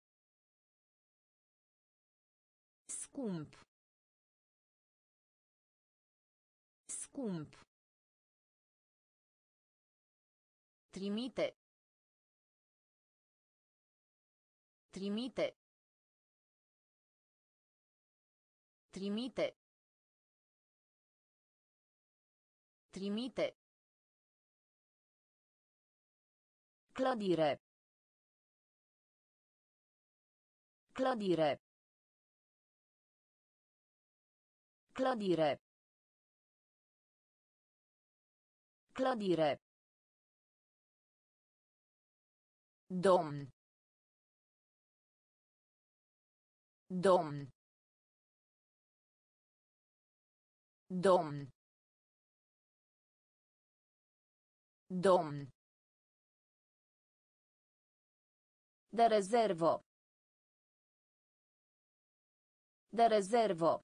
A: Scump. Scump. Trimite. Trimite. Trimite. Trimite. Clădire. Clădire. Clădire. Clădire. Domn. Domn. Domn. Domn. De rezervă. De rezervă.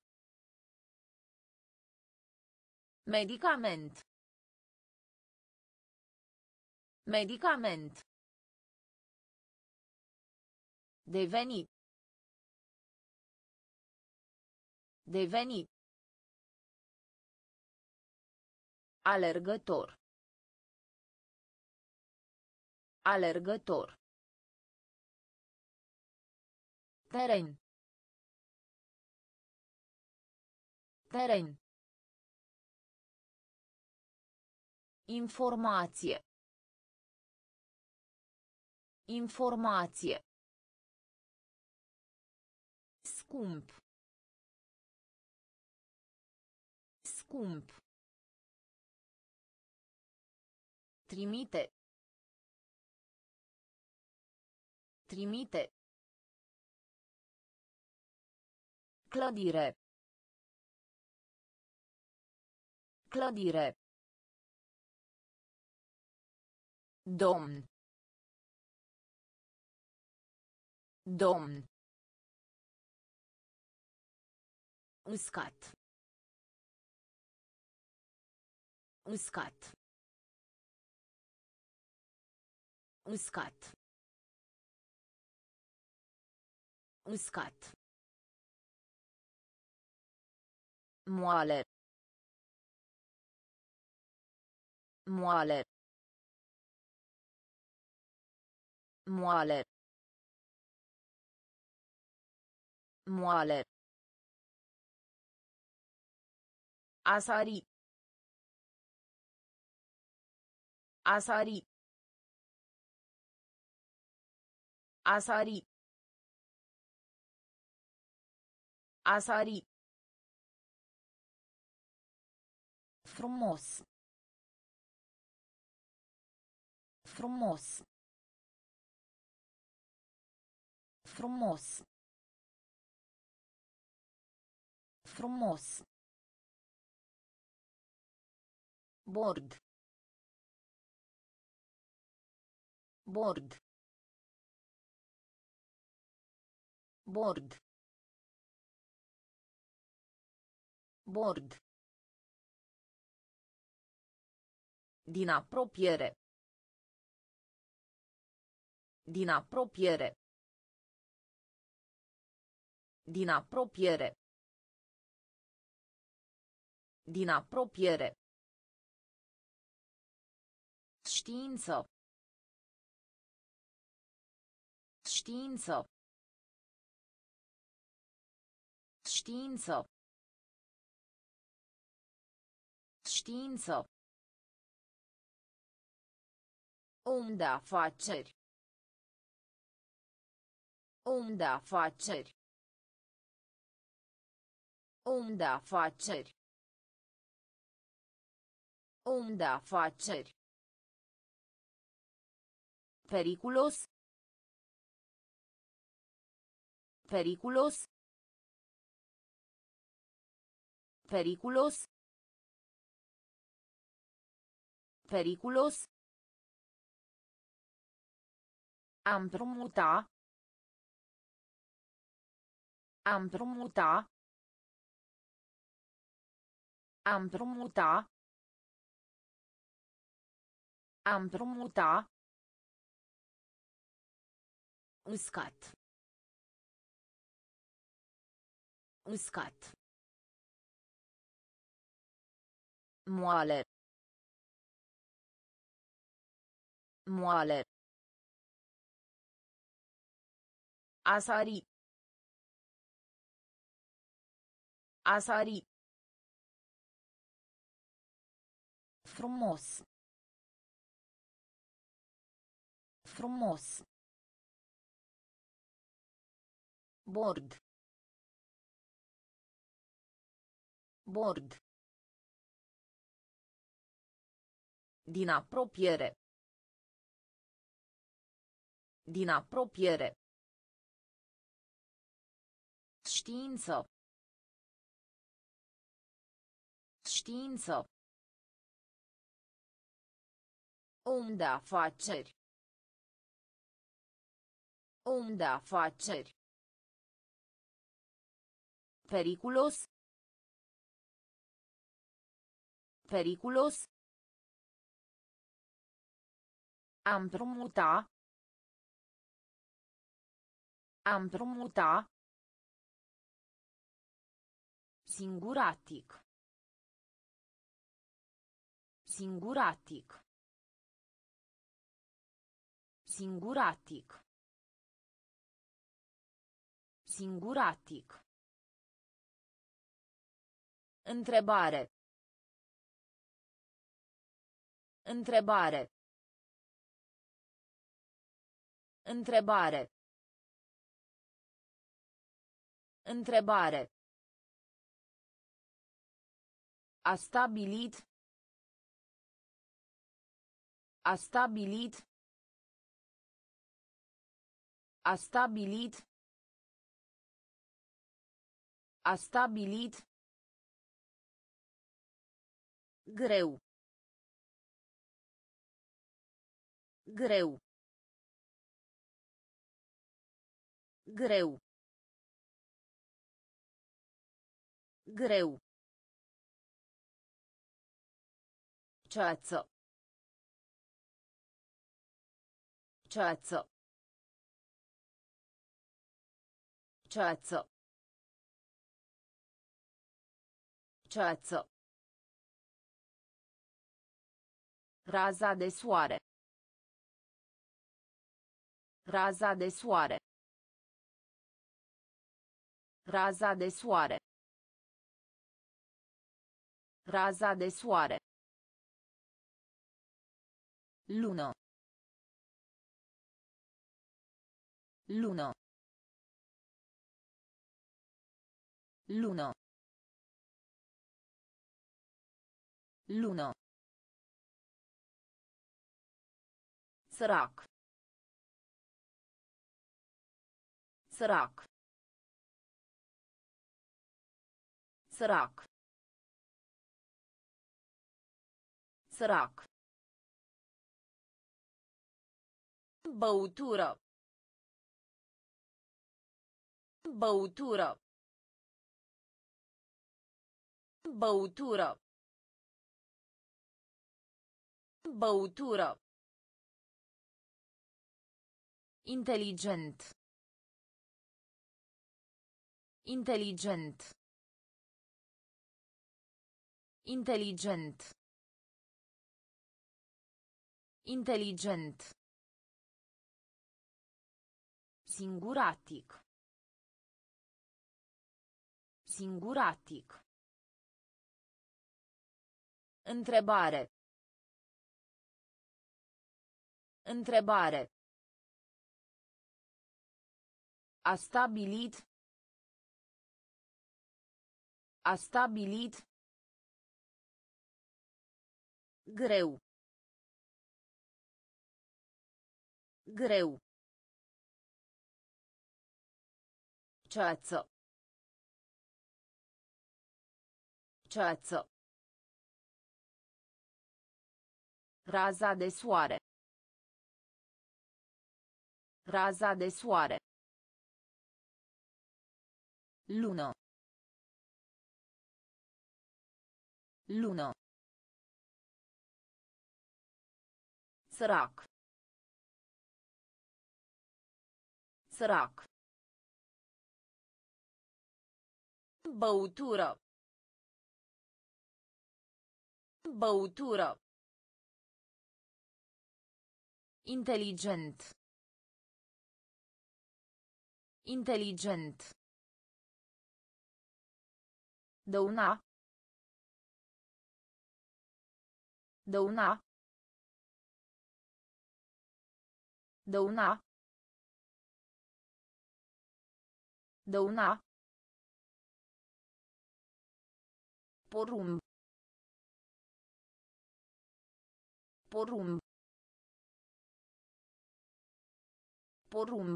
A: Medicament. Medicament. Deveni. Deveni. Alergător. Alergător. Teren. Teren. Informație. Informație. Scump. Scump. Trimite. Trimite. Clădire. Clădire. Domn. Domn. Uscat. Uscat. Uscat. Uscat. Moale. Moale. Moale. Moale. Asari. Asari. Asari. Asari. Frumos. Frumos. Frumos. Frumos. Bord. Bord. Bord. Bord. Din apropiere. Din apropiere. Din apropiere. Din apropiere. Știință. Știință. Știință. Știință. Om de afaceri. Om de afaceri. Om de afaceri. Om de afaceri. Periculos. Periculos. Periculos. Periculos. A împrumuta. A împrumuta. A împrumuta. A împrumuta. Uscat. Uscat. Moale. Moale. Asari. A sari. Frumos. Frumos. Bord. Bord. Din apropiere. Din apropiere. Știință. Știință. Om de afaceri. Om de afaceri. Periculos. Periculos. A împrumuta. A împrumuta. Singuratic. Singuratic. Singuratic. Singuratic. Întrebare. Întrebare. Întrebare. Întrebare. A stabilit. A stabilit. A stabilit. A stabilit. Greu. Greu. Greu. Greu. Ceață. Ceață. Ceață. Ceață. Raza de soare. Raza de soare. Raza de soare. Raza de soare. Lună. Lună. Lună. Lună. Sărac. Sărac. Sărac. Sărac. Băutură. Băutură. Băutură. Băutură. Inteligent. Inteligent. Inteligent. Inteligent. Singuratic. Singuratic. Întrebare. Întrebare. A stabilit. A stabilit. Greu. Greu. Ceață. Ceață. Raza de soare. Raza de soare. Lună. Lună. Sărac. Sărac. Băutură. Băutură. Inteligent. Inteligent. Dăuna. Dăuna. Dăuna. Dăuna. Porumb. Porumb. Porumb.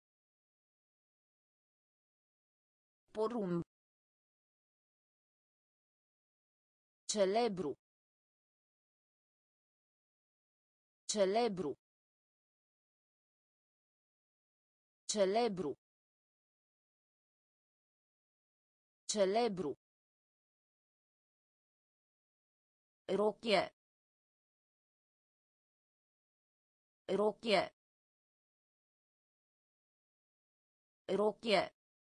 A: Porumb. Celebru. Celebru. Celebru. Celebru. Rochie. Rochie. Rochie.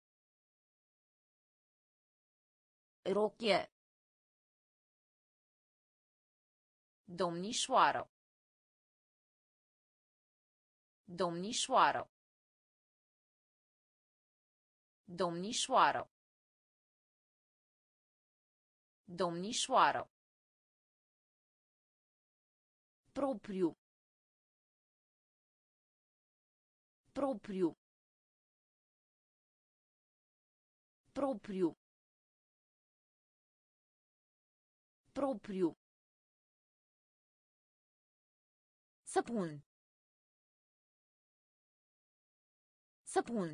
A: Rochie. Domnișoară. Domnișoară. Domnișoară. Domnișoară. Propriu. Propriu. Propriu. Propriu. Săpun. Săpun.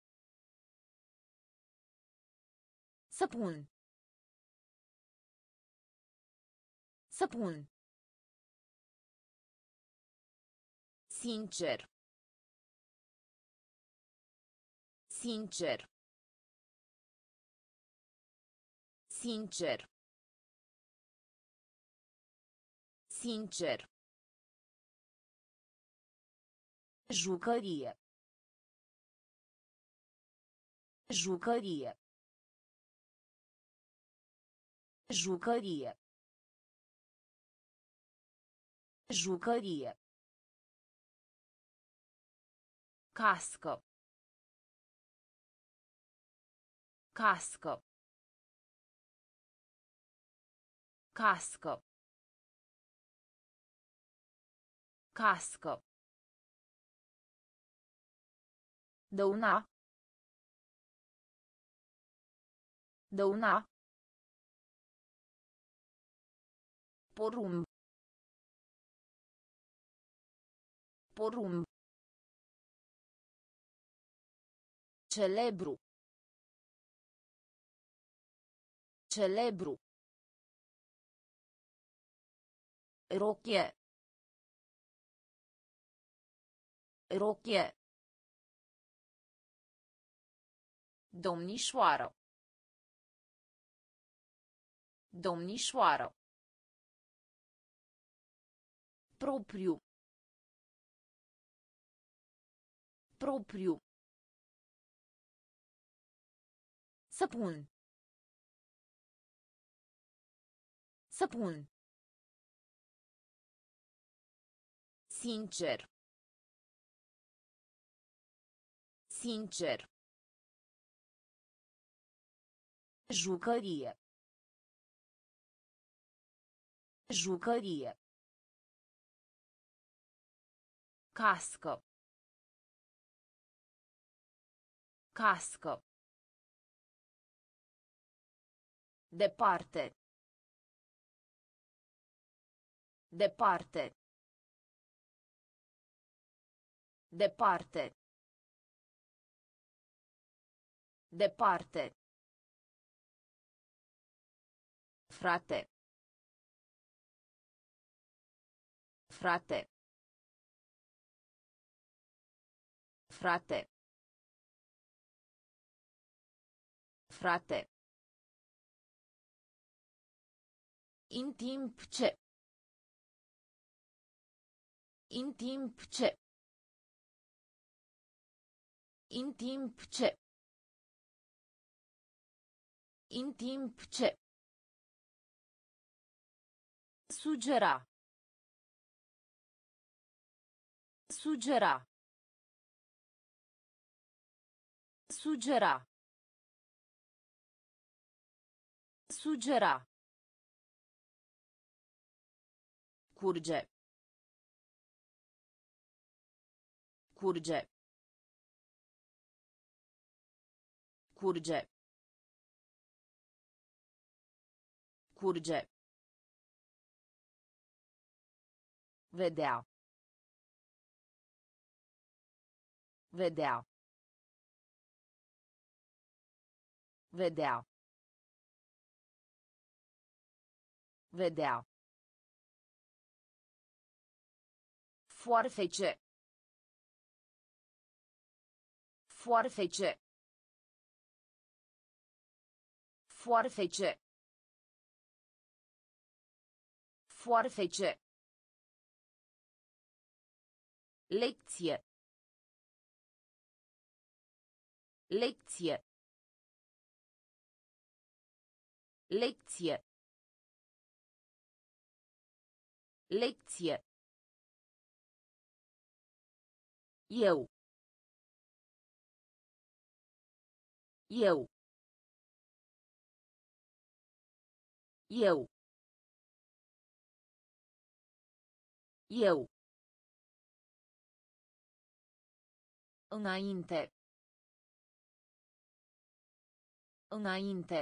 A: Săpun. Săpun. Sincer. Sincer. Sincer. Sincer. Jucărie. Jucărie. Jucărie. Jucărie. Cască. Cască. Cască. Cască. Dăuna. Dăuna. Porumb. Porumb. Celebru. Celebru. Rochie. Rochie. Domnișoară. Domnișoară. Propriu. Propriu. Săpun. Săpun. Sincer. Sincer. Jucărie. Jucărie. Cască. Cască. Departe. Departe. Departe. Departe. Frate. Frate. Frate. Frate. În timp ce. În timp ce. În timp ce. În timp ce. Sugera. Sugera. Sugera. Sugera. Curge. Curge. Curge. Curge. Vedea. Vedea. Vedea. Vedea. Foarfece. Foarfece. Foarfece. Foarfece. Lecție. Lecție. Lecție. Lecție. Eu. Eu. Eu. Eu. Înainte. Înainte.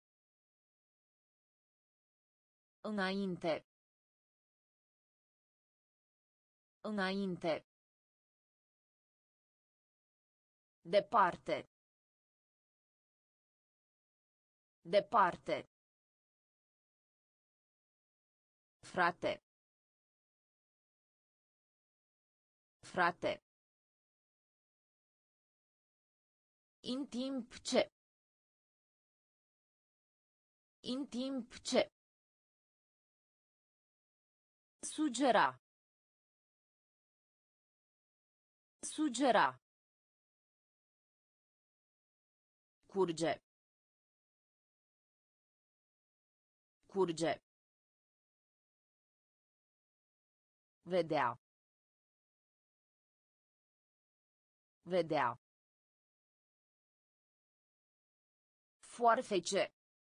A: Înainte. Înainte. Departe. Departe. Frate. Frate. În timp ce. În timp ce. Sugera. Sugera. Curge. Curge. Vedea. Vedea. Foarfece.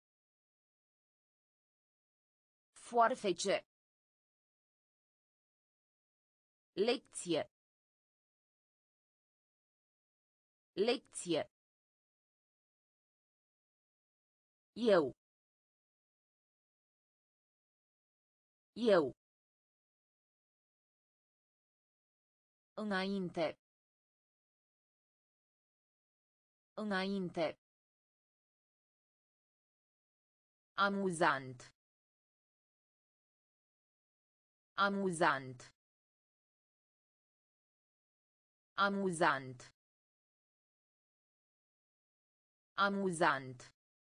A: Foarfece. Lecție. Lecție. Eu. Eu. Înainte. Înainte. Amuzant. Amuzant. Amuzant. Amuzant.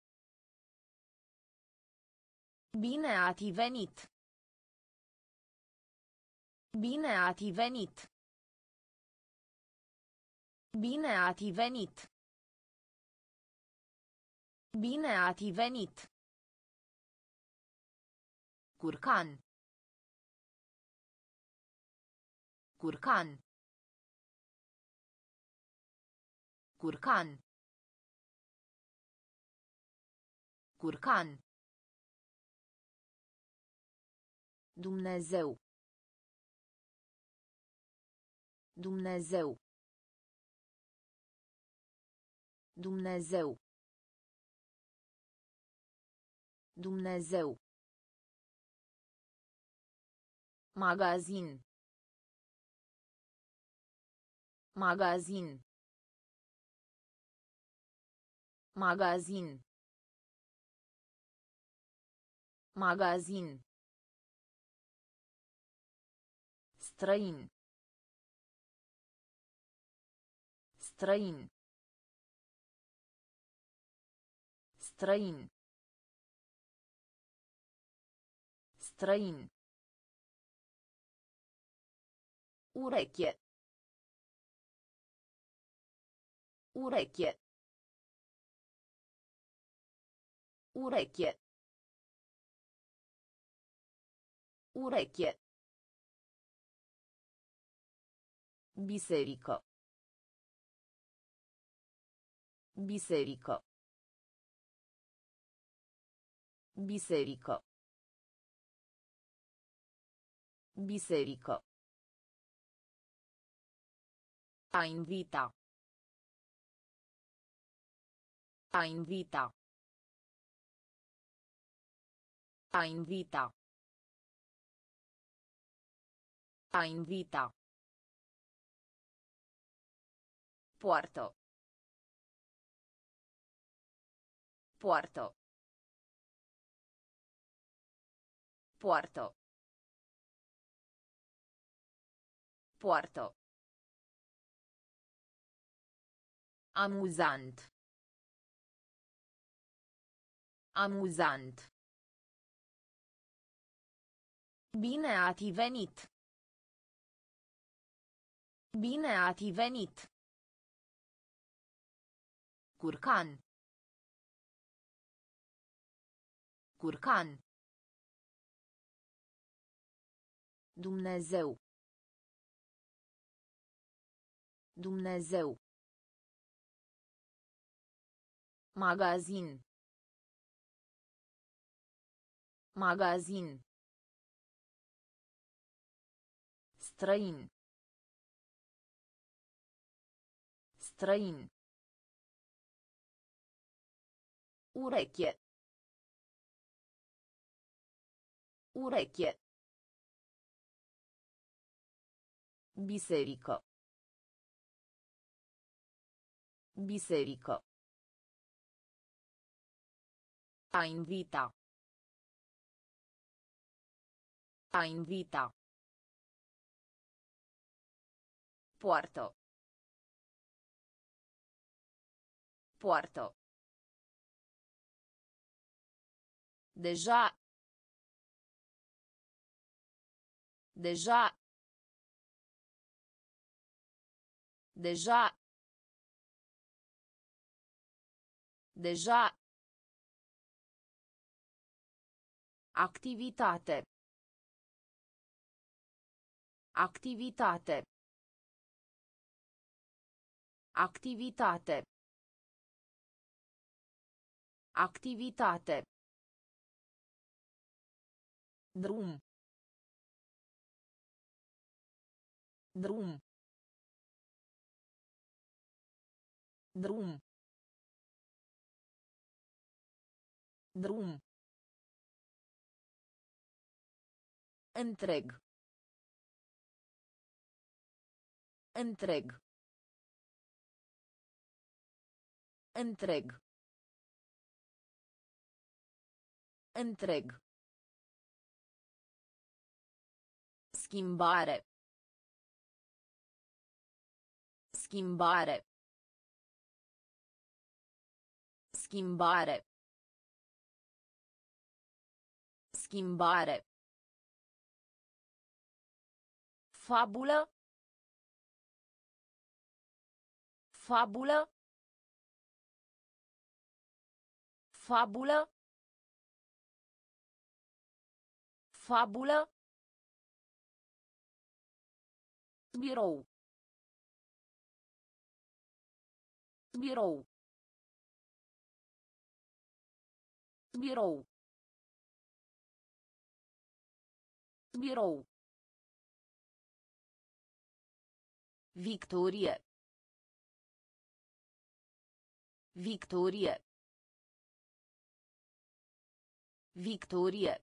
A: Bine ați venit. Bine ați venit. Bine ați venit. Bine ați venit. Curcan. Curcan. Curcan. Curcan. Dumnezeu. Dumnezeu. Dumnezeu. Dumnezeu. Magazin. Magazin. Magazin. Magazin. Străin. Străin. Străin. Străin. Ureche. Ureche. Ureche. Ureche. Biserică. Biserică. Biserică. Biserică. A invita. A invita. A invita. A invita. Poartă. Poartă. Poartă. Poartă. Amuzant. Amuzant. Bine ați venit. Bine ați venit. Curcan. Curcan. Dumnezeu. Dumnezeu. Magazin. Magazin. Străin. Străin. Ureche. Ureche. Biserică. Biserică. A invita. A invita. Poartă. Poartă. Deja. Deja. Deja. Deja. Activitate. Activitate. Activitate. Activitate. Drum. Drum. Drum. Drum. Întreg. Întreg. Întreg. Întreg. Schimbare. Schimbare. Schimbare. Schimbare. Fabulă. Fabulă. Fabulă. Fabulă. Birou. Birou. Birou. Birou. Victorie. Victorie. Victorie.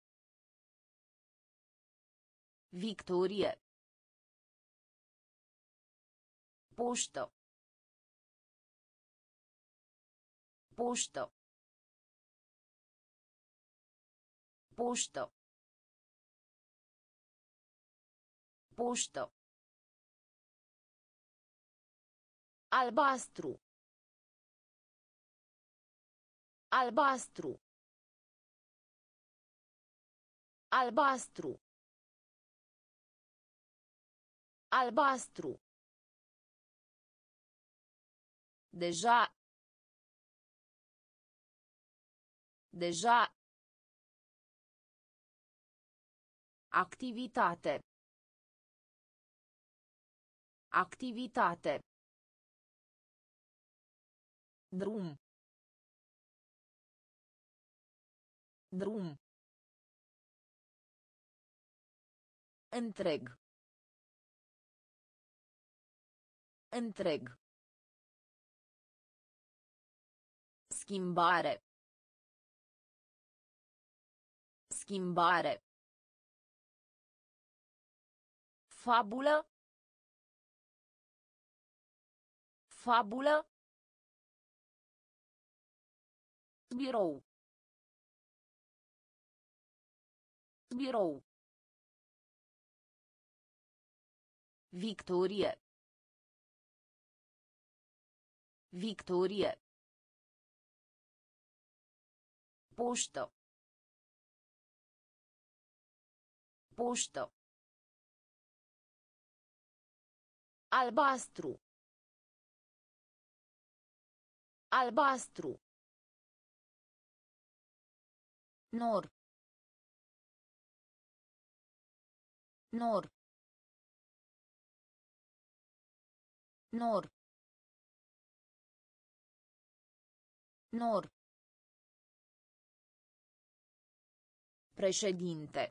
A: Victorie. Poștă. Poștă. Poștă. Poștă. Albastru. Albastru. Albastru. Albastru. Deja. Deja. Activitate. Activitate. Drum. Drum. Întreg. Întreg. Schimbare. Schimbare. Fabulă. Fabulă. Birou. Birou. Victorie. Victorie. Poștă. Poștă. Albastru. Albastru. Nor. Nor. Nor. Nor. Președinte.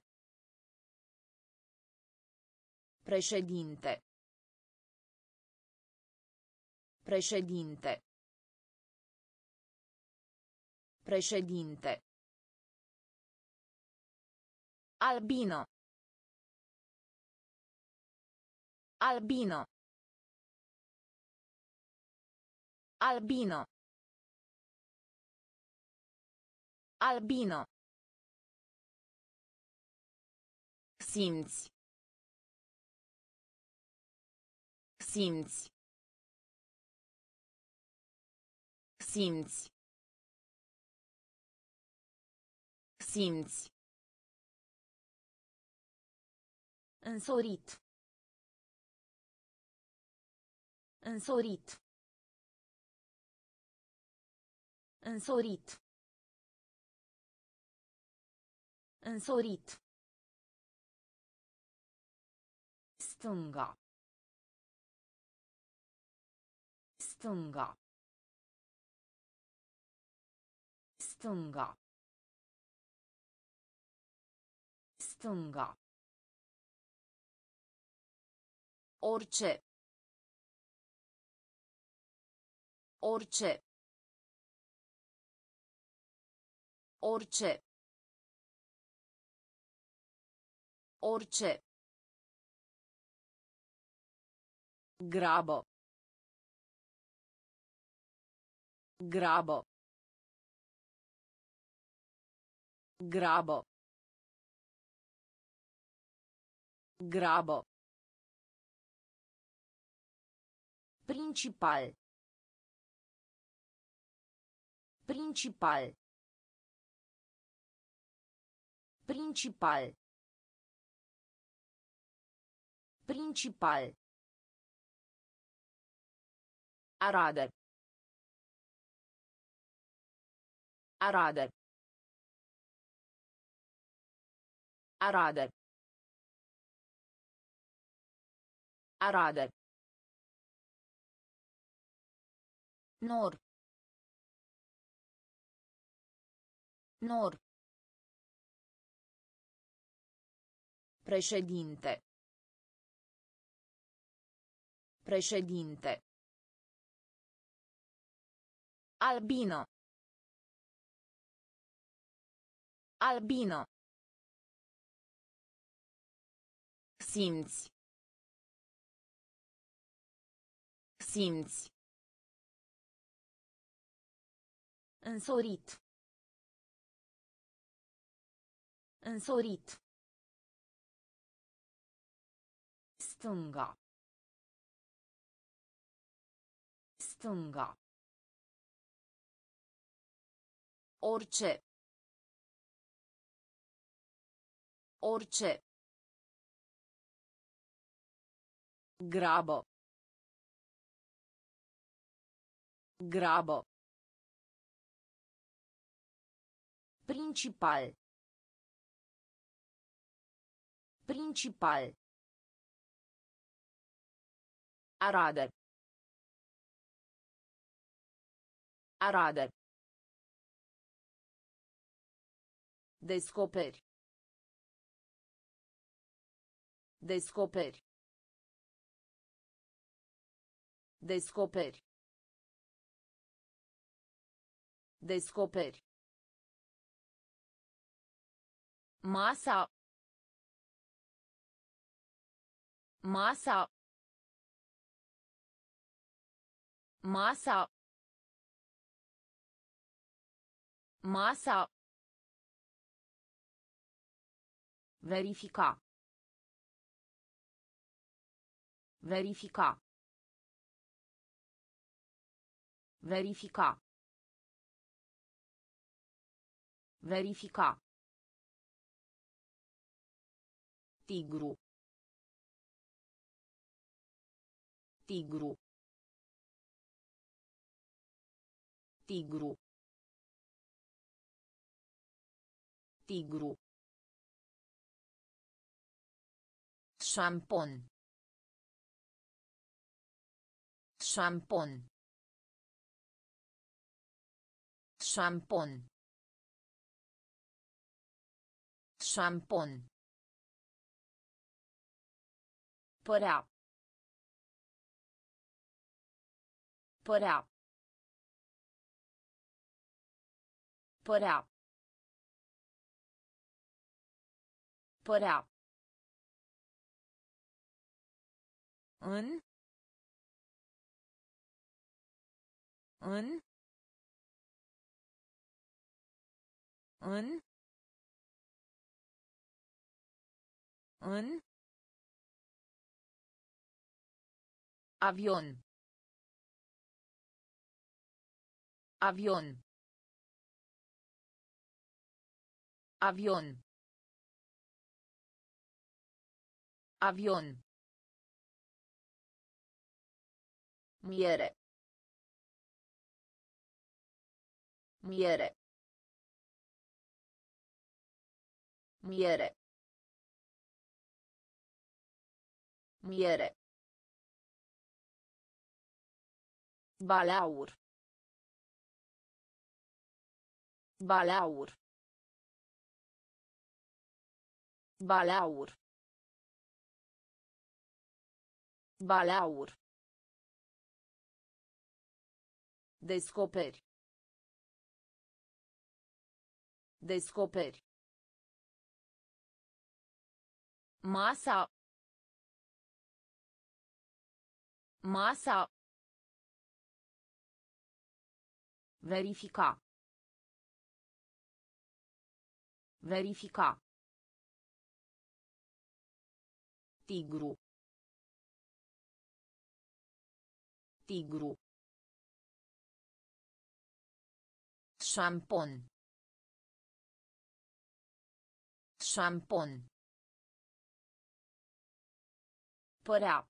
A: Președinte. Președinte. Președinte. Albino. Albino. Albino. Albino. Simți. Simți. Simți. Simți. Însorit. Însorit. Însorit. Însorit. Stânga. Stânga. Stânga. Stânga. Orice. Orice. Orice. Orice. Grabă. Grabă. Grabă. Grabă. Principal. Principal. Principal. Principal. Arade. Arade. Arade. Arade. Nor. Nor. Președinte. Președinte. Albino. Albino. Simți. Simți. Însorit. Însorit. Stânga. Stânga. Orice. Orice. Grabă. Grabă. Principal. Principal. Arade. Arade. Descoperi. Descoperi. Descoperi. Descoperi. Masa. Masa. Masa. Masa. Verifica. Verifica. Verifica. Verifica. Tigru. Tigru. Tigru. Tigru. Șampon. Șampon. Șampon. Șampon. Părea. Părea. Părea. Părea. În. În. În. În. Avion. Avion. Avion. Avion. Miere. Miere. Miere. Miere. Balaur. Balaur. Balaur. Balaur. Descoperi. Descoperi. Masa. Masa. Verifica. Verifica. Tigru. Tigru. Șampon. Șampon. Părea.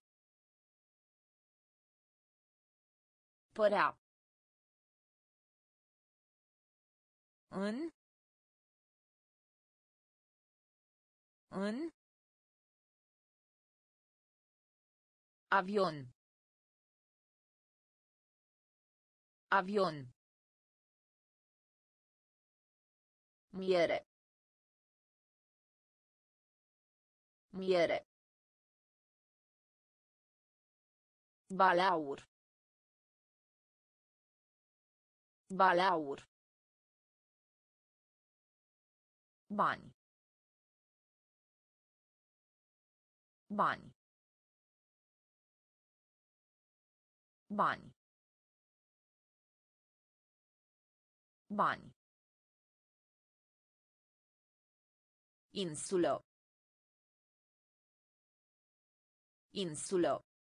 A: Părea. În. În. Avion. Avion. Miere. Miere. Balaur. Balaur. Bani. Bani. Bani. Bani. Insulă. Insulă.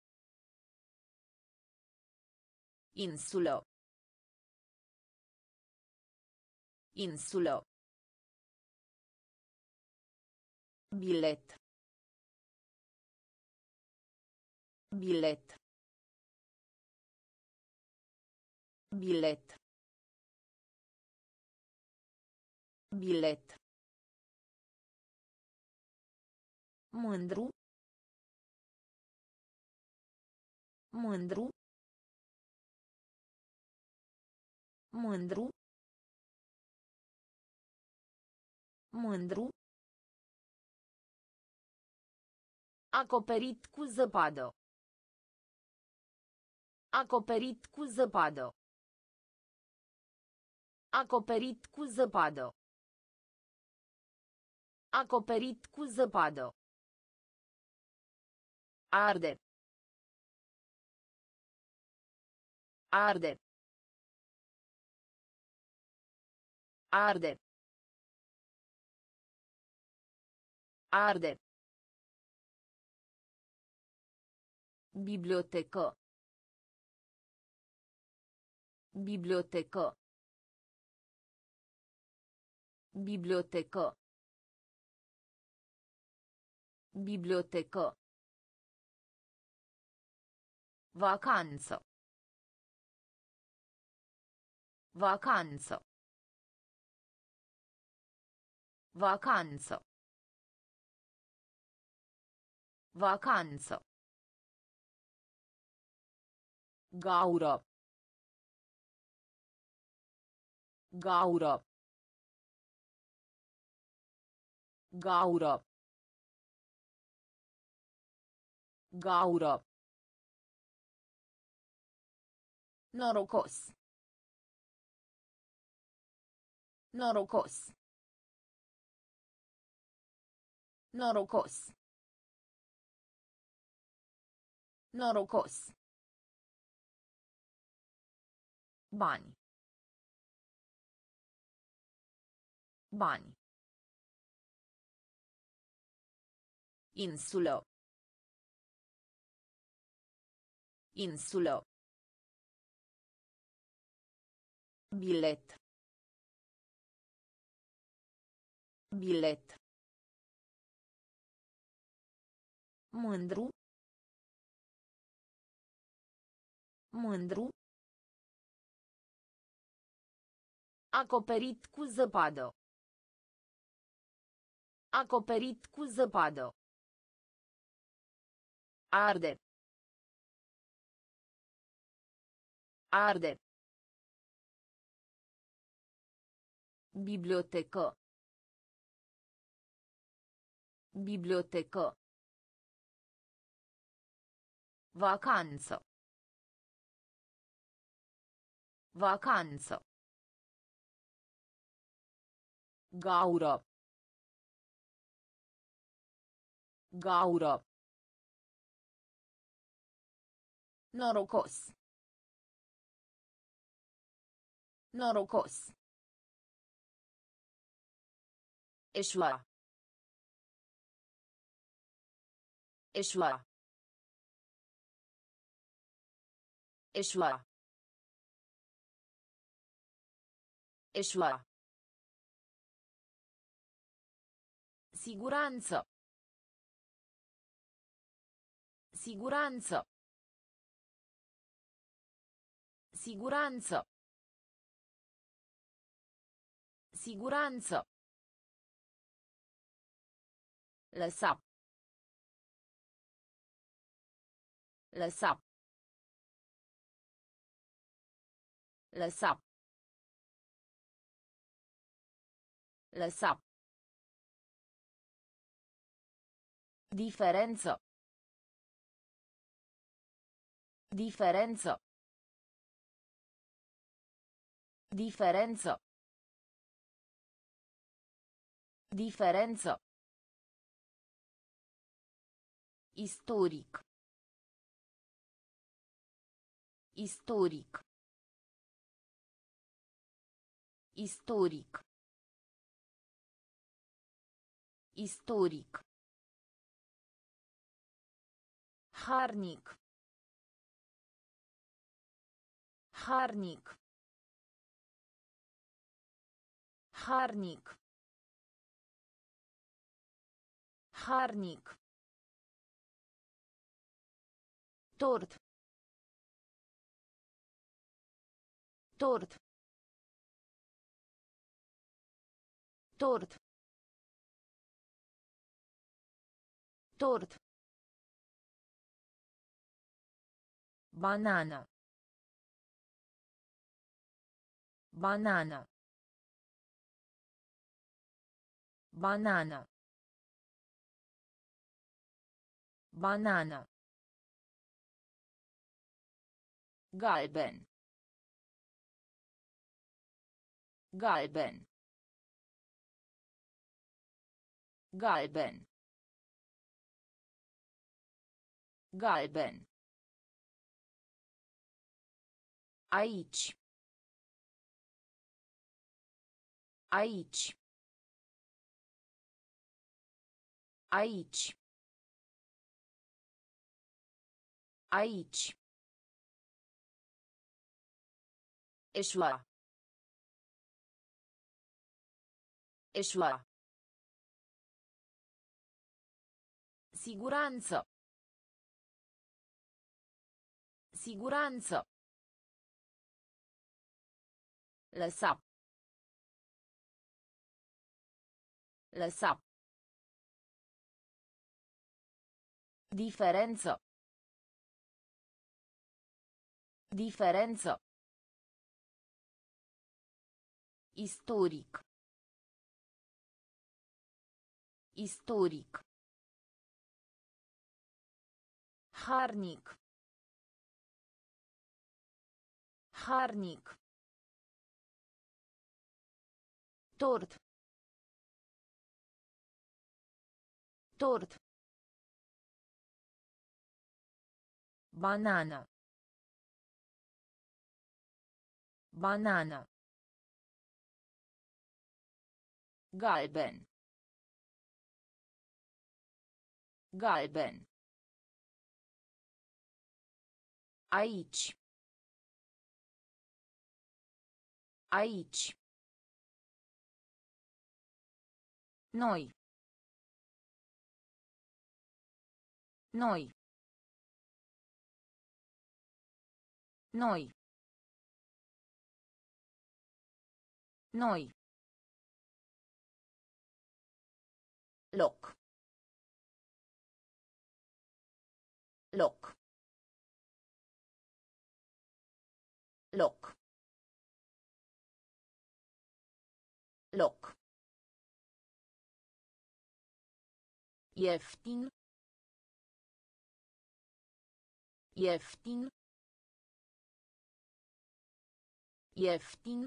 A: Insulă. Insulă. Bilet. Bilet. Bilet. Bilet. Mândru. Mândru. Mândru. Mândru. Acoperit cu zăpadă. Acoperit cu zăpadă. Acoperit cu zăpadă. Acoperit cu zăpadă. Arde. Arde. Arde. Arde. Bibliotecă. Bibliotecă. Bibliotecă. Bibliotecă. Vacanță. Vacanță. Vacanță. Vacanță. Gaură. Gaură. Gaură. Gaură. Norocos. Norocos. Norocos. Norocos. Bani. Bani. Insulă. Insulă. Bilet. Bilet. Mândru. Mândru. Acoperit cu zăpadă. Acoperit cu zăpadă. Arde. Arde. Bibliotecă. Bibliotecă. Vacanță. Vacanță. Gaură. Gaură. Norocos. Norocos. Eșua. Eșua. Eșua. Eșua. Siguranță. Siguranță. Siguranță. Siguranță. Lăsa. Lăsa. Lăsa. Lăsa. Diferență. Diferență. Diferență. Diferență. Istoric. Istoric. Istoric. Istoric. Harnic. Harnic. Harnic. Harnic. Tort. Tort. Tort. Tort. Banana. Banana. Banană. Banană. Galben. Galben. Galben. Galben. Aici. Aici. Aici. Aici. Eșua. Eșua. Siguranță. Siguranță. Lăsa. Lăsa. Diferență. Diferență. Istoric. Istoric. Harnic. Harnic. Tort. Tort. Banană. Banană. Galben. Galben. Aici. Aici. Noi. Noi. Noi. Noi. Loc. Loc. Loc. Loc. Ieftin. Ieftin. Ieftin.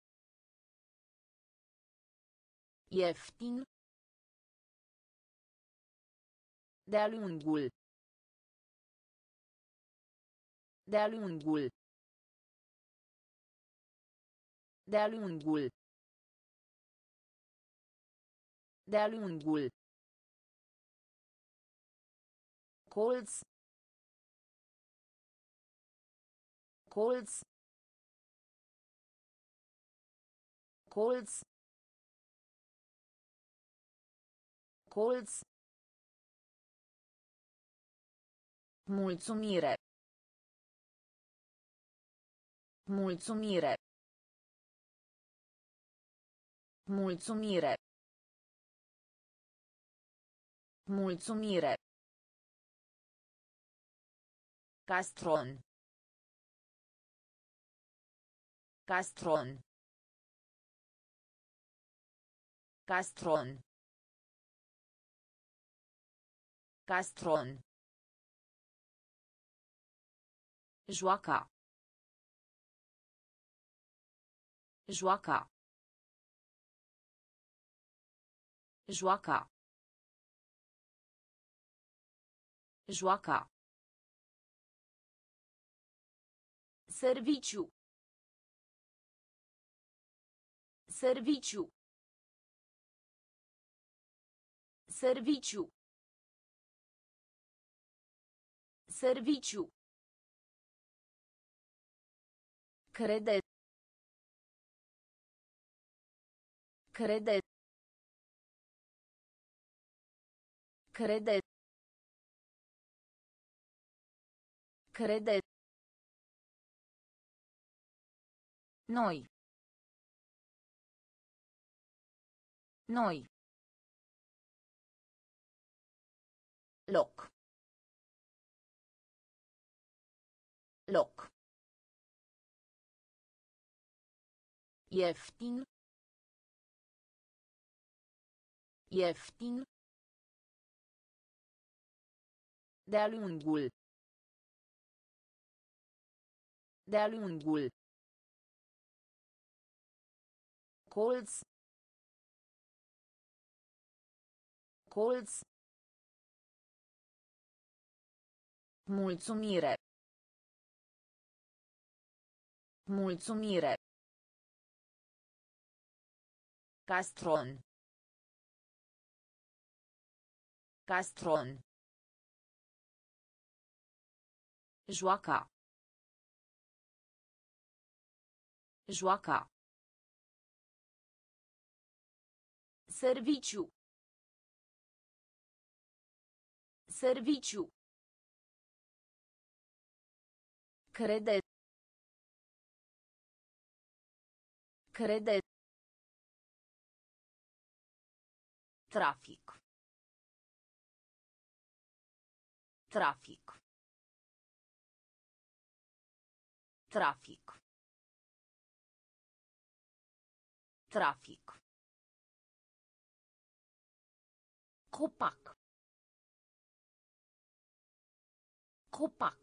A: Ieftin. De-a lungul. De-a lungul. De-a lungul. De-a lungul. Colț. Colț. Colț. Colț. Mulțumire. Mulțumire. Mulțumire. Mulțumire. Castron. Castron. Castron. Castron. Joaca. Joaca. Joaca. Joaca. Serviciu. Serviciu. Serviciu. Serviciu. Crede. Crede. Crede. Crede. Noi. Noi. Loc. Loc. Ieftin. Ieftin. De-a lungul. De-a lungul. Colț. Colț. Mulțumire. Mulțumire. Castron. Castron. Joaca. Joaca. Serviciu. Serviciu. Crede. Crede. Trafic. Trafic. Trafic. Trafic. Copac. Copac.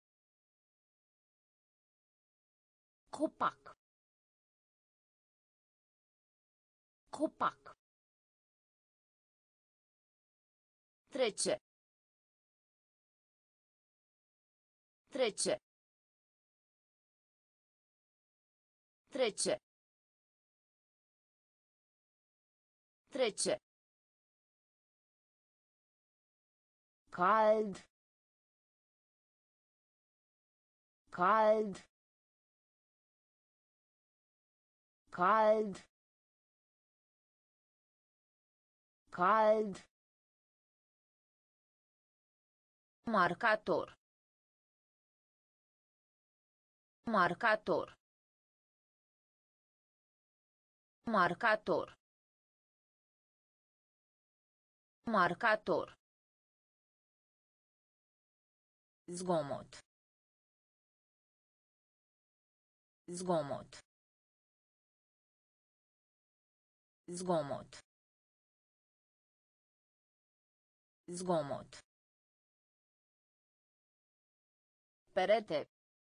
A: Copac. Copac. Trece. Trece. Trece. Trece. Cald. Cald. Cald. Cald. Marcator. Marcator. Marcator. Marcator. Zgomot. Zgomot. Zgomot. Zgomot. Perete.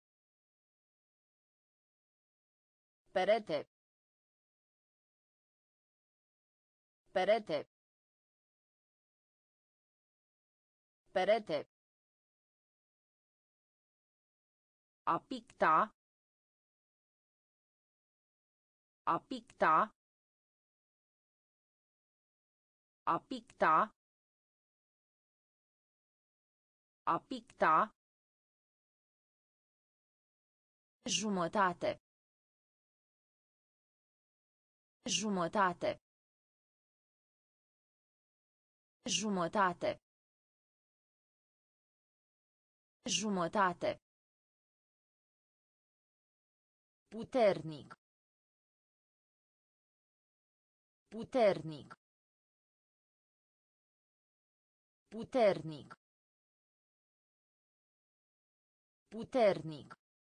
A: Perete. Perete. Perete. A picta. A picta. A picta. A picta. Jumătate. Jumătate. Jumătate. Jumătate. Puternic. Puternic. Puternic. Puternic.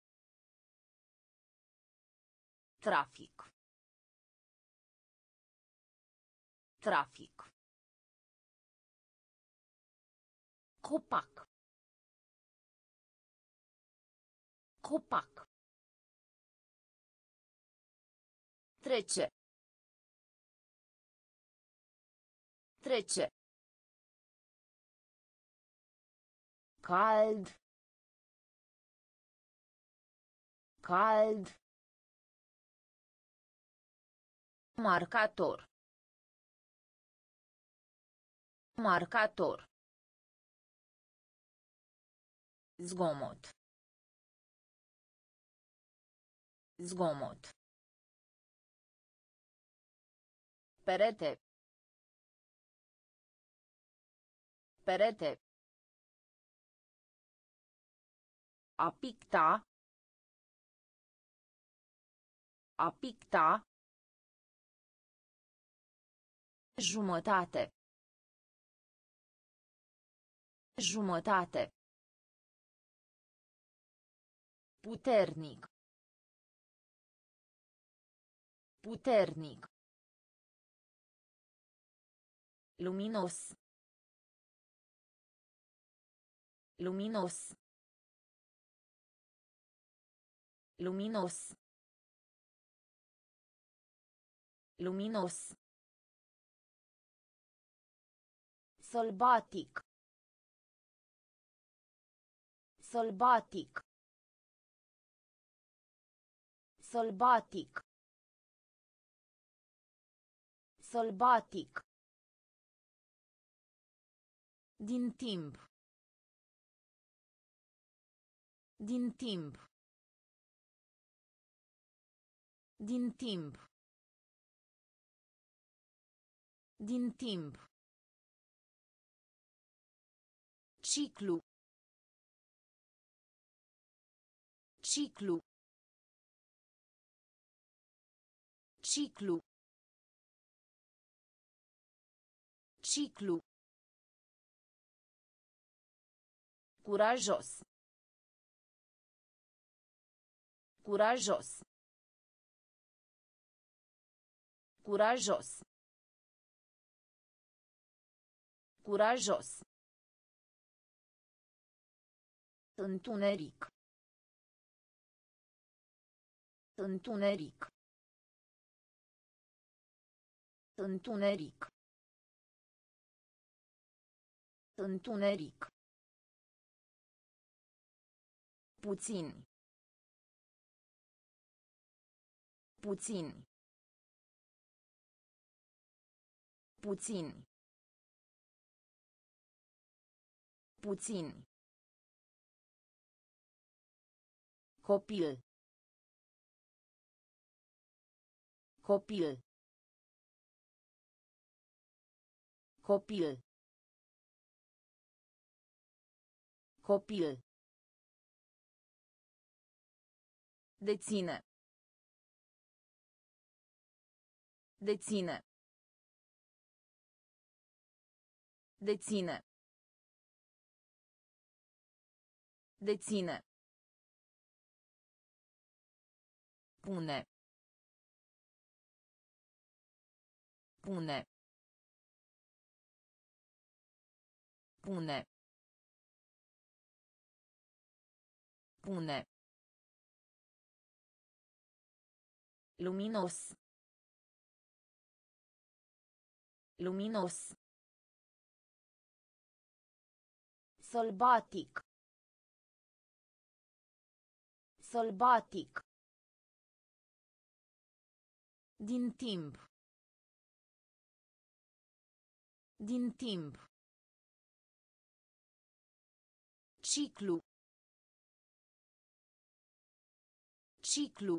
A: Trafic. Trafic. Copac. Copac. Trece. Trece. Cald. Cald. Marcator. Marcator. Zgomot. Zgomot. Perete. Perete. A picta. A picta. Jumătate. Jumătate. Puternic. Puternic. Luminos. Luminos. Luminos. Luminos. Sălbatic. Sălbatic. Sălbatic. Sălbatic. Din timp. Din timp. Din timp. Din timp. Ciclu. Ciclu. Ciclu. Ciclu. Curajos. Curajos. Curajos. Curajos. Întuneric. Întuneric. Întuneric. Întuneric. Puțin. Puțin. Puțin. Puțin. Copil. Copil. Copil. Copil. Deține. Deține. Deține. Deține. Pune. Pune. Pune. Pune. Luminos. Luminos. Sălbatic. Sălbatic. Din timp. Din timp. Ciclu. Ciclu.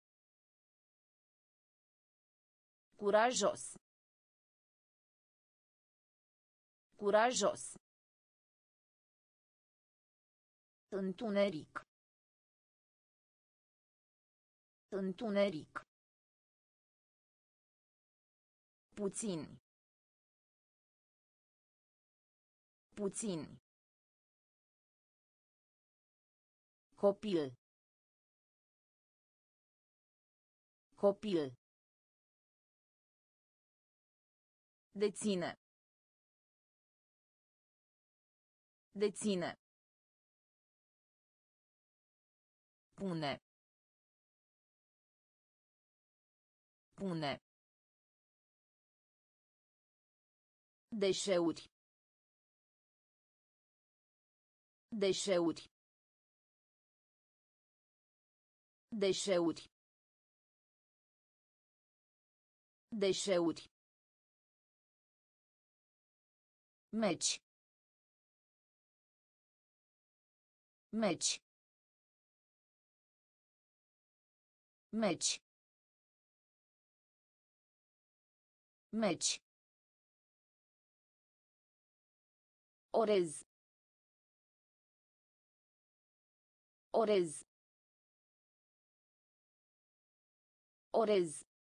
A: Curajos. Curajos. Întuneric. Întuneric. Puțin. Puțin. Copil. Copil. Deține. Deține. Pune. Pune. Deșeuri. Deșeuri. Deșeuri. Deșeuri. Meci. Meci. Meci. Meci. Orez. Orez. Orez.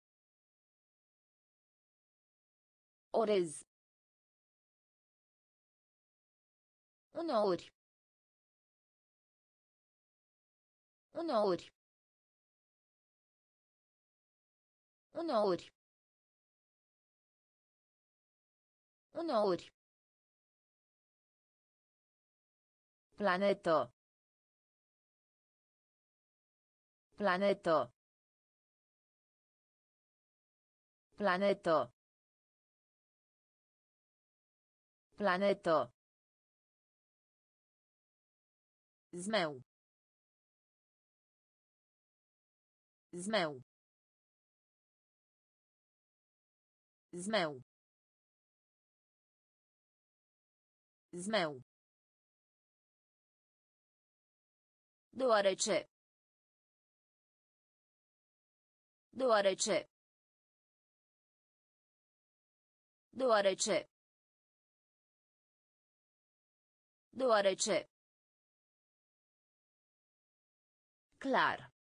A: Orez. Uneori. Uneori. Uneori. Uneori. Planetă. Planetă. Planetă. Planetă. Zmeu. Zmeu. Zmeu. Zmeu. Deoarece. Deoarece. Deoarece. Deoarece. Clar.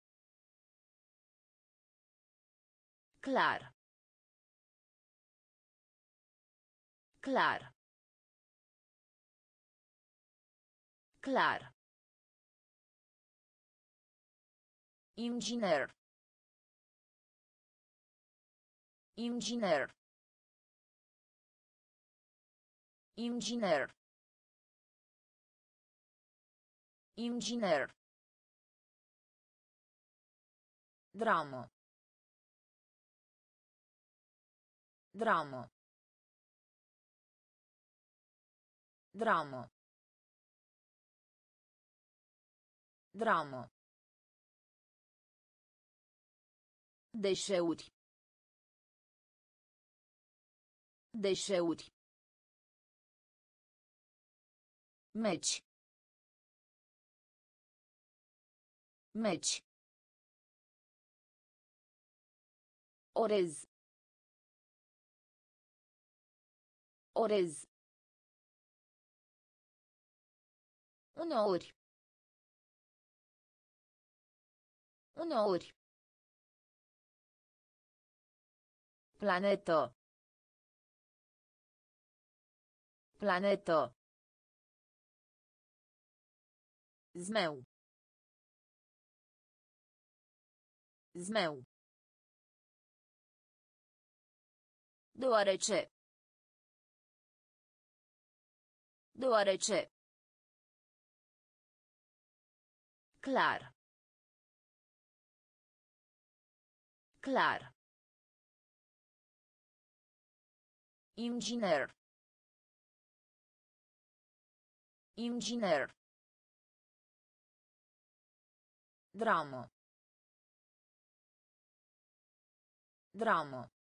A: Clar. Clar. Clar. Inginer. Inginer. Inginer. Inginer. Dramă. Dramă. Dramă. Dramă. Deșeuri. Deșeuri. Meci. Meci. Orez. Orez. Uneori. Uneori. Planetă. Planetă. Zmeu. Zmeu. Deoarece. Deoarece. Clar. Clar. Inginer. Inginer. Dramă. Dramă.